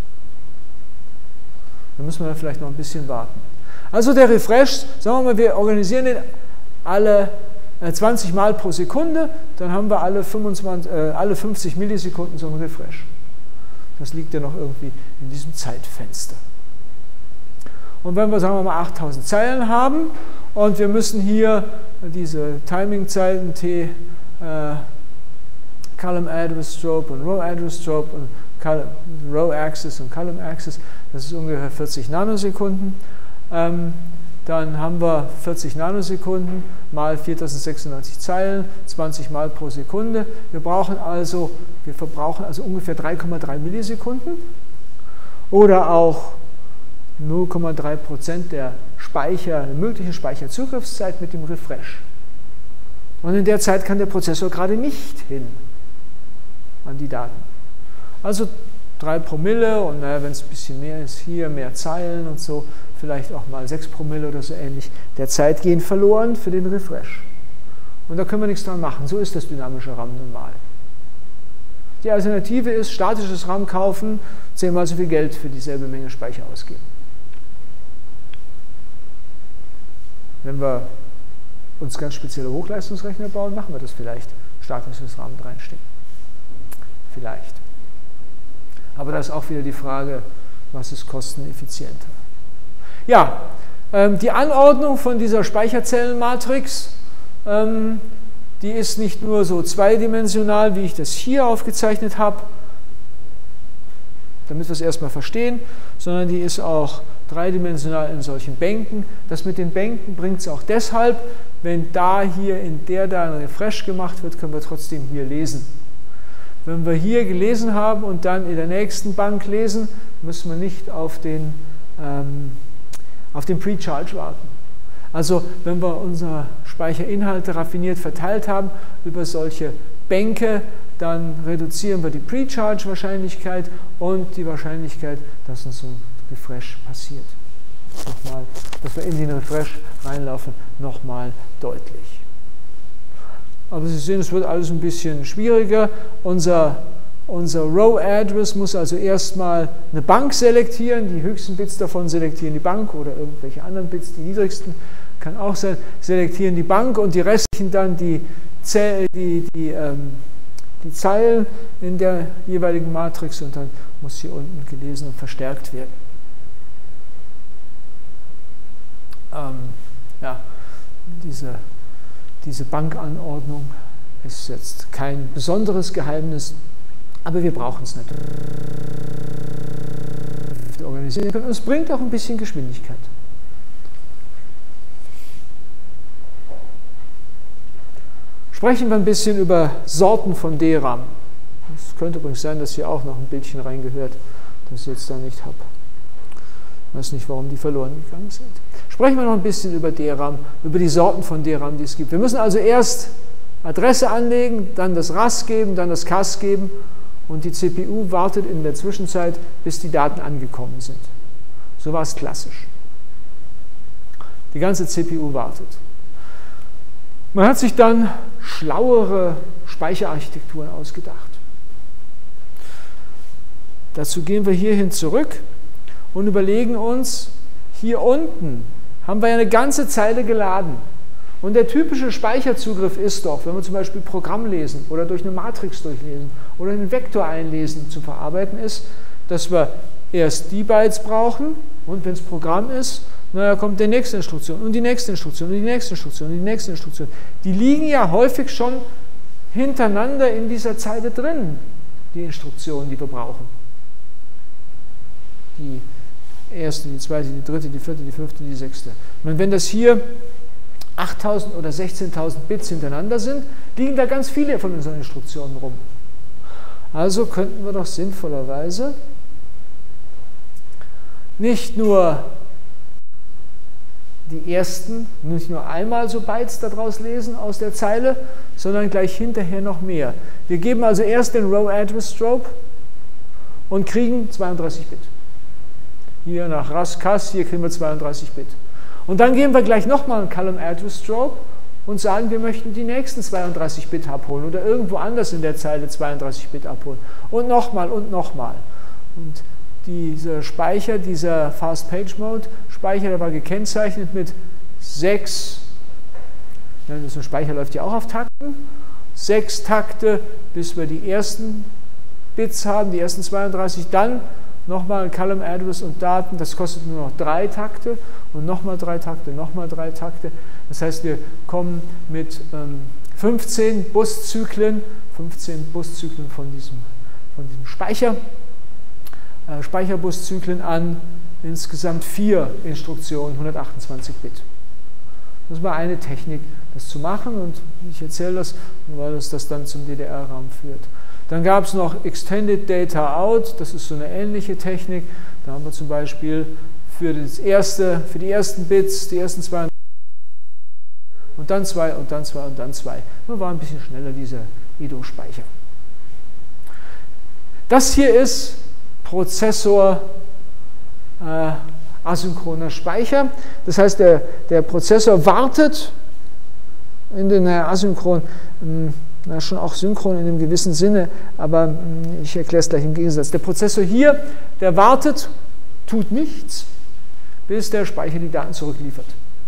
Dann müssen wir dann vielleicht noch ein bisschen warten. Also der Refresh, sagen wir mal, wir organisieren den alle zwanzig Mal pro Sekunde, dann haben wir alle, fünfundzwanzig, äh, alle fünfzig Millisekunden so einen Refresh. Das liegt ja noch irgendwie in diesem Zeitfenster. Und wenn wir, sagen wir mal, achttausend Zeilen haben und wir müssen hier diese Timing-Zeiten T, äh, Column Address Strobe und Row Address Strobe und Column, Row Axis und Column Axis, das ist ungefähr vierzig Nanosekunden. Ähm, dann haben wir vierzig Nanosekunden mal viertausendsechsundneunzig Zeilen, zwanzig Mal pro Sekunde. Wir brauchen also, wir verbrauchen also ungefähr drei Komma drei Millisekunden oder auch null Komma drei Prozent der Speicher, der möglichen Speicherzugriffszeit mit dem Refresh. Und in der Zeit kann der Prozessor gerade nicht hin an die Daten. Also drei Promille und naja, wenn es ein bisschen mehr ist, hier mehr Zeilen und so, vielleicht auch mal sechs Promille oder so ähnlich, der Zeit gehen verloren für den Refresh. Und da können wir nichts dran machen. So ist das dynamische RAM nun mal. Die Alternative ist, statisches RAM kaufen, zehnmal so viel Geld für dieselbe Menge Speicher ausgeben. Wenn wir uns ganz spezielle Hochleistungsrechner bauen, machen wir das vielleicht, statisches RAM reinstecken. Vielleicht. Aber da ist auch wieder die Frage, was ist kosteneffizienter. Ja, ähm, die Anordnung von dieser Speicherzellenmatrix, ähm, die ist nicht nur so zweidimensional, wie ich das hier aufgezeichnet habe, damit wir es erstmal verstehen, sondern die ist auch dreidimensional in solchen Bänken. Das mit den Bänken bringt es auch deshalb, wenn da hier in der da ein Refresh gemacht wird, können wir trotzdem hier lesen. Wenn wir hier gelesen haben und dann in der nächsten Bank lesen, müssen wir nicht auf den, ähm, auf den Pre-Charge warten. Also wenn wir unsere Speicherinhalte raffiniert verteilt haben über solche Bänke, dann reduzieren wir die Pre-Charge-Wahrscheinlichkeit und die Wahrscheinlichkeit, dass uns ein Refresh passiert. Nochmal, dass wir in den Refresh reinlaufen, nochmal deutlich. Aber Sie sehen, es wird alles ein bisschen schwieriger. Unser, unser Row-Address muss also erstmal eine Bank selektieren. Die höchsten Bits davon selektieren die Bank oder irgendwelche anderen Bits, die niedrigsten, kann auch sein, selektieren die Bank und die restlichen dann die, die, die, ähm, die Zeilen in der jeweiligen Matrix und dann muss hier unten gelesen und verstärkt werden. ähm, ja, diese, diese Bankanordnung ist jetzt kein besonderes Geheimnis, aber wir brauchen es nicht. Organisieren können. Und es bringt auch ein bisschen Geschwindigkeit. Sprechen wir ein bisschen über Sorten von D RAM. Es könnte übrigens sein, dass hier auch noch ein Bildchen reingehört, das ich jetzt da nicht habe. Ich weiß nicht, warum die verloren gegangen sind. Sprechen wir noch ein bisschen über D RAM, über die Sorten von D RAM, die es gibt. Wir müssen also erst Adresse anlegen, dann das R A S geben, dann das C A S geben und die C P U wartet in der Zwischenzeit, bis die Daten angekommen sind. So war es klassisch. Die ganze C P U wartet. Man hat sich dann schlauere Speicherarchitekturen ausgedacht. Dazu gehen wir hierhin zurück und überlegen uns, hier unten haben wir ja eine ganze Zeile geladen. Und der typische Speicherzugriff ist doch, wenn wir zum Beispiel Programm lesen oder durch eine Matrix durchlesen oder einen Vektor einlesen zu verarbeiten ist, dass wir erst die Bytes brauchen und wenn es Programm ist, naja, kommt die nächste Instruktion und die nächste Instruktion und die nächste Instruktion und die nächste Instruktion. Die liegen ja häufig schon hintereinander in dieser Zeile drin, die Instruktionen, die wir brauchen. Die erste, die zweite, die dritte, die vierte, die fünfte, die sechste. Und wenn das hier achttausend oder sechzehntausend Bits hintereinander sind, liegen da ganz viele von unseren Instruktionen rum. Also könnten wir doch sinnvollerweise nicht nur die ersten, nicht nur einmal so Bytes daraus lesen aus der Zeile, sondern gleich hinterher noch mehr. Wir geben also erst den Row Address Strobe und kriegen zweiunddreißig Bit. Hier nach R A S C A S, hier kriegen wir zweiunddreißig Bit. Und dann geben wir gleich nochmal einen Column Address Strobe und sagen, wir möchten die nächsten zweiunddreißig Bit abholen oder irgendwo anders in der Zeile zweiunddreißig Bit abholen. Und nochmal und nochmal. Und dieser Speicher, dieser Fast Page Mode Speicher, der war gekennzeichnet mit sechs, ja, so ein Speicher läuft ja auch auf Takten, sechs Takte, bis wir die ersten Bits haben, die ersten zweiunddreißig, dann nochmal ein Column Address und Daten, das kostet nur noch drei Takte und nochmal drei Takte, nochmal drei Takte. Das heißt, wir kommen mit ähm, fünfzehn Buszyklen, fünfzehn Buszyklen von diesem, von diesem Speicher, äh, Speicherbuszyklen an, insgesamt vier Instruktionen, hundertachtundzwanzig Bit. Das war eine Technik, das zu machen und ich erzähle das, weil es das dann zum D D R-RAM führt. Dann gab es noch Extended Data Out, das ist so eine ähnliche Technik. Da haben wir zum Beispiel für, das erste, für die ersten Bits, die ersten zwei und dann zwei und dann zwei und dann zwei. Nur war ein bisschen schneller dieser I D O-Speicher. Das hier ist Prozessor äh, asynchroner Speicher. Das heißt, der, der Prozessor wartet in den äh, asynchron, mh, na, schon auch synchron in einem gewissen Sinne, aber mh, ich erkläre es gleich im Gegensatz. Der Prozessor hier, der wartet, tut nichts, bis der Speicher die Daten zurückliefert.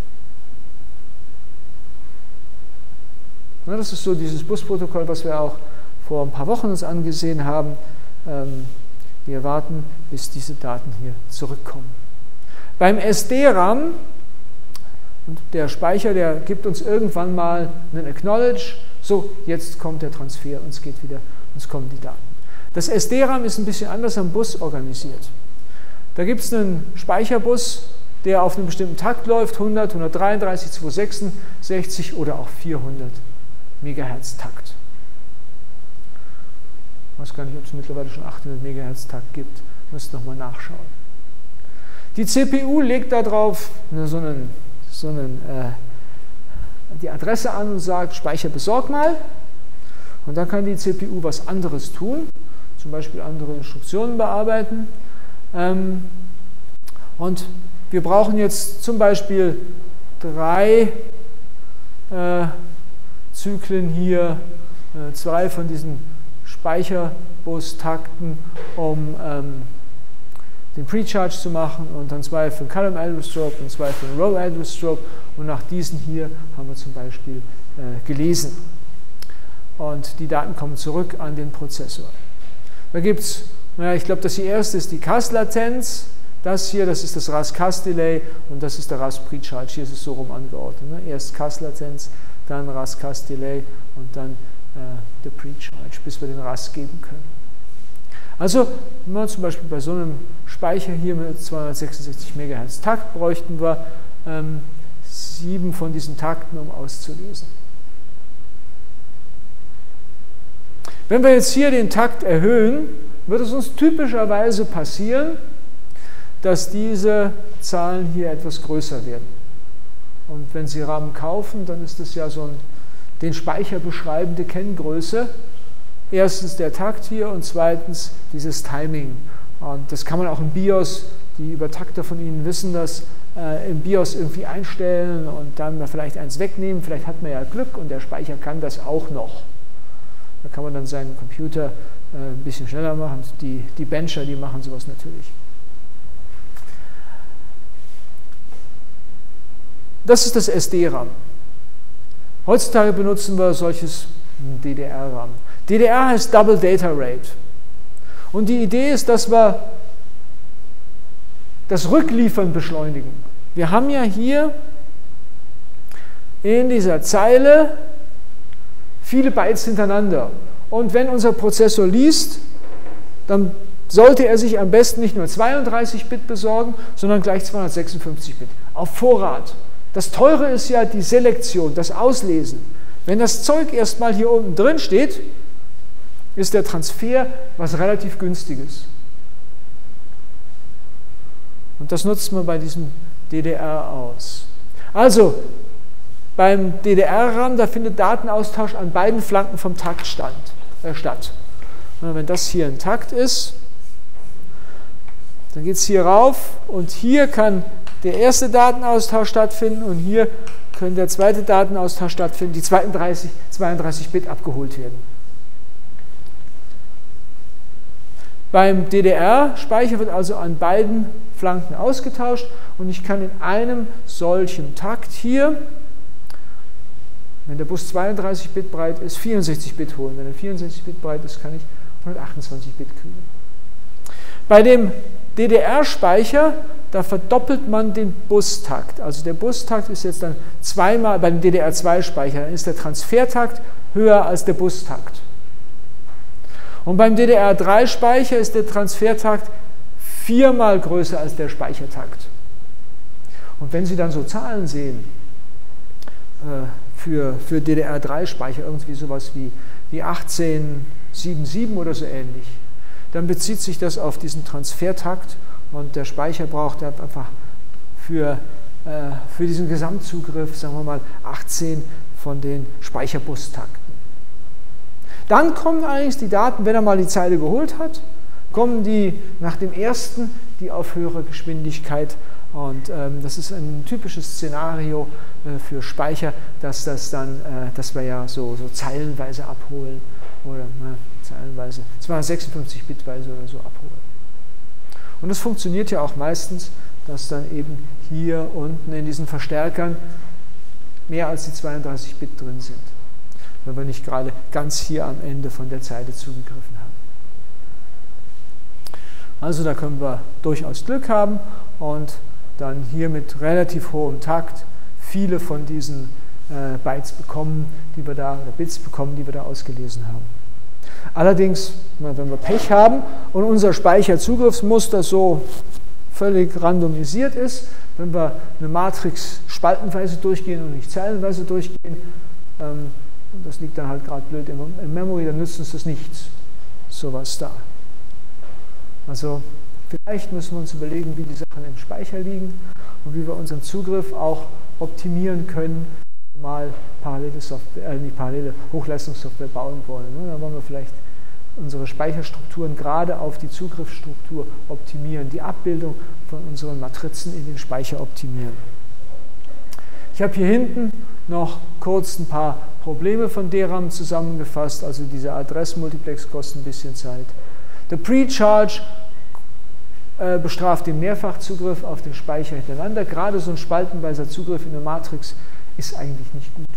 Na, das ist so dieses Busprotokoll, was wir auch vor ein paar Wochen uns angesehen haben. Ähm, wir warten, bis diese Daten hier zurückkommen. Beim S D-RAM, und der Speicher, der gibt uns irgendwann mal einen Acknowledge, so, jetzt kommt der Transfer und es geht wieder, uns kommen die Daten. Das S D-RAM ist ein bisschen anders am Bus organisiert. Da gibt es einen Speicherbus, der auf einem bestimmten Takt läuft, hundert, hundertdreiunddreißig, zweihundertsechsundsechzig oder auch vierhundert Megahertz Takt. Ich weiß gar nicht, ob es mittlerweile schon achthundert Megahertz Takt gibt. Müsst nochmal nachschauen. Die C P U legt darauf so einen, so einen, äh, die Adresse an und sagt, Speicher besorg mal. Und dann kann die C P U was anderes tun, zum Beispiel andere Instruktionen bearbeiten. Ähm, und wir brauchen jetzt zum Beispiel drei äh, Zyklen hier, äh, zwei von diesen Speicherbus-Takten, um ähm, den Precharge zu machen und dann zwei für den Column Address Strobe und zwei für den Row Address Strobe und nach diesen hier haben wir zum Beispiel äh, gelesen. Und die Daten kommen zurück an den Prozessor. Da gibt es, naja, ich glaube, das die erste ist die C A S-Latenz, Das hier, das ist das R A S-Cas-Delay und das ist der R A S-Precharge. Hier ist es so rum angeordnet. Ne? Erst Cas-Latenz, dann R A S-Cas-Delay und dann äh, der Precharge, bis wir den R A S geben können. Also, wenn wir zum Beispiel bei so einem Speicher hier mit zweihundertsechsundsechzig Megahertz Takt bräuchten wir ähm, sieben von diesen Takten, um auszulesen. Wenn wir jetzt hier den Takt erhöhen, wird es uns typischerweise passieren, dass diese Zahlen hier etwas größer werden. Und wenn Sie RAM kaufen, dann ist das ja so ein den Speicher beschreibende Kenngröße. Erstens der Takt hier und zweitens dieses Timing. Und das kann man auch im BIOS, die Übertakter von Ihnen wissen das, äh, im BIOS irgendwie einstellen und dann mal vielleicht eins wegnehmen. Vielleicht hat man ja Glück und der Speicher kann das auch noch. Da kann man dann seinen Computer äh, ein bisschen schneller machen. Die, die Bencher, die machen sowas natürlich. Das ist das S D-RAM. Heutzutage benutzen wir solches D D R-RAM. D D R heißt Double Data Rate. Und die Idee ist, dass wir das Rückliefern beschleunigen. Wir haben ja hier in dieser Zeile viele Bytes hintereinander. Und wenn unser Prozessor liest, dann sollte er sich am besten nicht nur zweiunddreißig Bit besorgen, sondern gleich zweihundertsechsundfünfzig Bit. Auf Vorrat. Das Teure ist ja die Selektion, das Auslesen. Wenn das Zeug erstmal hier unten drin steht, ist der Transfer was relativ Günstiges. Und das nutzt man bei diesem D D R aus. Also, beim D D R-RAM, da findet Datenaustausch an beiden Flanken vom Takt stand, äh, statt. Und wenn das hier ein Takt ist, dann geht es hier rauf und hier kann der erste Datenaustausch stattfinden und hier kann der zweite Datenaustausch stattfinden, die zweiunddreißig Bit abgeholt werden. Beim D D R-Speicher wird also an beiden Flanken ausgetauscht und ich kann in einem solchen Takt hier, wenn der Bus zweiunddreißig Bit breit ist, vierundsechzig Bit holen. Wenn er vierundsechzig Bit breit ist, kann ich hundertachtundzwanzig Bit kriegen. Bei dem D D R-Speicher, da verdoppelt man den Bustakt. Also der Bustakt ist jetzt dann zweimal, bei dem D D R zwei Speicher, dann ist der Transfertakt höher als der Bustakt. Und beim D D R drei Speicher ist der Transfertakt viermal größer als der Speichertakt. Und wenn Sie dann so Zahlen sehen, äh, für, für D D R drei Speicher, irgendwie sowas wie, wie achtzehn siebenundsiebzig oder so ähnlich, dann bezieht sich das auf diesen Transfertakt und der Speicher braucht einfach für, äh, für diesen Gesamtzugriff, sagen wir mal, achtzehn von den Speicherbustakten. Dann kommen eigentlich die Daten, wenn er mal die Zeile geholt hat, kommen die nach dem ersten, die auf höhere Geschwindigkeit. Und ähm, das ist ein typisches Szenario äh, für Speicher, dass, das dann, äh, dass wir ja so, so zeilenweise abholen oder ne, zeilenweise, zweihundertsechsundfünfzig Bitweise oder so abholen. Und das funktioniert ja auch meistens, dass dann eben hier unten in diesen Verstärkern mehr als die zweiunddreißig Bit drin sind, wenn wir nicht gerade ganz hier am Ende von der Zeile zugegriffen haben. Also da können wir durchaus Glück haben und dann hier mit relativ hohem Takt viele von diesen äh, Bytes bekommen, die wir da, oder Bits bekommen, die wir da ausgelesen haben. Allerdings, wenn wir Pech haben und unser Speicherzugriffsmuster so völlig randomisiert ist, wenn wir eine Matrix spaltenweise durchgehen und nicht zeilenweise durchgehen, ähm, und das liegt dann halt gerade blöd im, im Memory, dann nützt uns das nichts, sowas da. Also vielleicht müssen wir uns überlegen, wie die Sachen im Speicher liegen und wie wir unseren Zugriff auch optimieren können, mal parallele, Software, äh, nicht parallele Hochleistungssoftware bauen wollen. Ne? Dann wollen wir vielleicht unsere Speicherstrukturen gerade auf die Zugriffsstruktur optimieren, die Abbildung von unseren Matrizen in den Speicher optimieren. Ich habe hier hinten noch kurz ein paar Probleme von D RAM zusammengefasst, also dieser Adressmultiplex kostet ein bisschen Zeit. Der Precharge äh, bestraft den Mehrfachzugriff auf den Speicher hintereinander. Gerade so ein spaltenweiser Zugriff in der Matrix ist eigentlich nicht gut.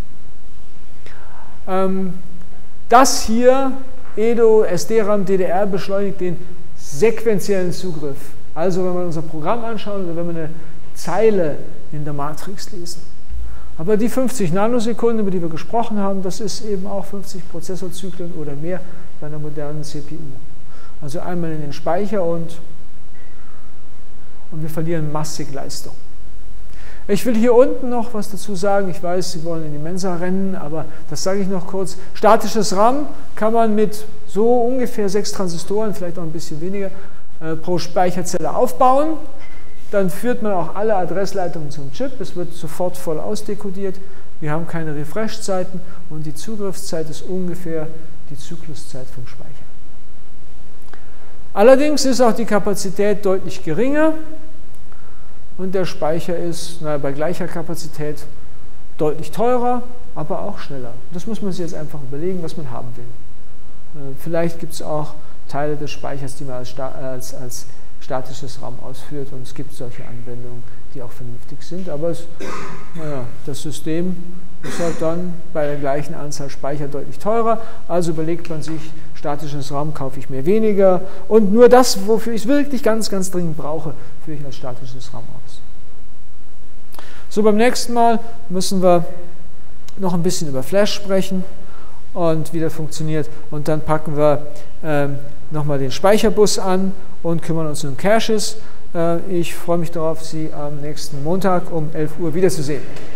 Ähm, das hier, E D O, S D RAM, D D R, beschleunigt den sequentiellen Zugriff. Also wenn wir unser Programm anschauen oder wenn wir eine Zeile in der Matrix lesen. Aber die fünfzig Nanosekunden, über die wir gesprochen haben, das ist eben auch fünfzig Prozessorzyklen oder mehr bei einer modernen C P U. Also einmal in den Speicher und, und wir verlieren massig Leistung. Ich will hier unten noch was dazu sagen. Ich weiß, Sie wollen in die Mensa rennen, aber das sage ich noch kurz. Statisches RAM kann man mit so ungefähr sechs Transistoren, vielleicht auch ein bisschen weniger, äh, pro Speicherzelle aufbauen. Dann führt man auch alle Adressleitungen zum Chip. Es wird sofort voll ausdekodiert. Wir haben keine Refresh-Zeiten und die Zugriffszeit ist ungefähr die Zykluszeit vom Speicher. Allerdings ist auch die Kapazität deutlich geringer. Und der Speicher ist naja, bei gleicher Kapazität deutlich teurer, aber auch schneller. Das muss man sich jetzt einfach überlegen, was man haben will. Äh, vielleicht gibt es auch Teile des Speichers, die man als, als, als statisches RAM ausführt, und es gibt solche Anwendungen, die auch vernünftig sind. Aber es, naja, das System ist halt dann bei der gleichen Anzahl Speicher deutlich teurer. Also überlegt man sich, statisches RAM kaufe ich mir weniger und nur das, wofür ich es wirklich ganz, ganz dringend brauche, führe ich als statisches RAM aus. So, beim nächsten Mal müssen wir noch ein bisschen über Flash sprechen und wie das funktioniert. Und dann packen wir ähm, nochmal den Speicherbus an und kümmern uns um Caches. Äh, ich freue mich darauf, Sie am nächsten Montag um elf Uhr wiederzusehen.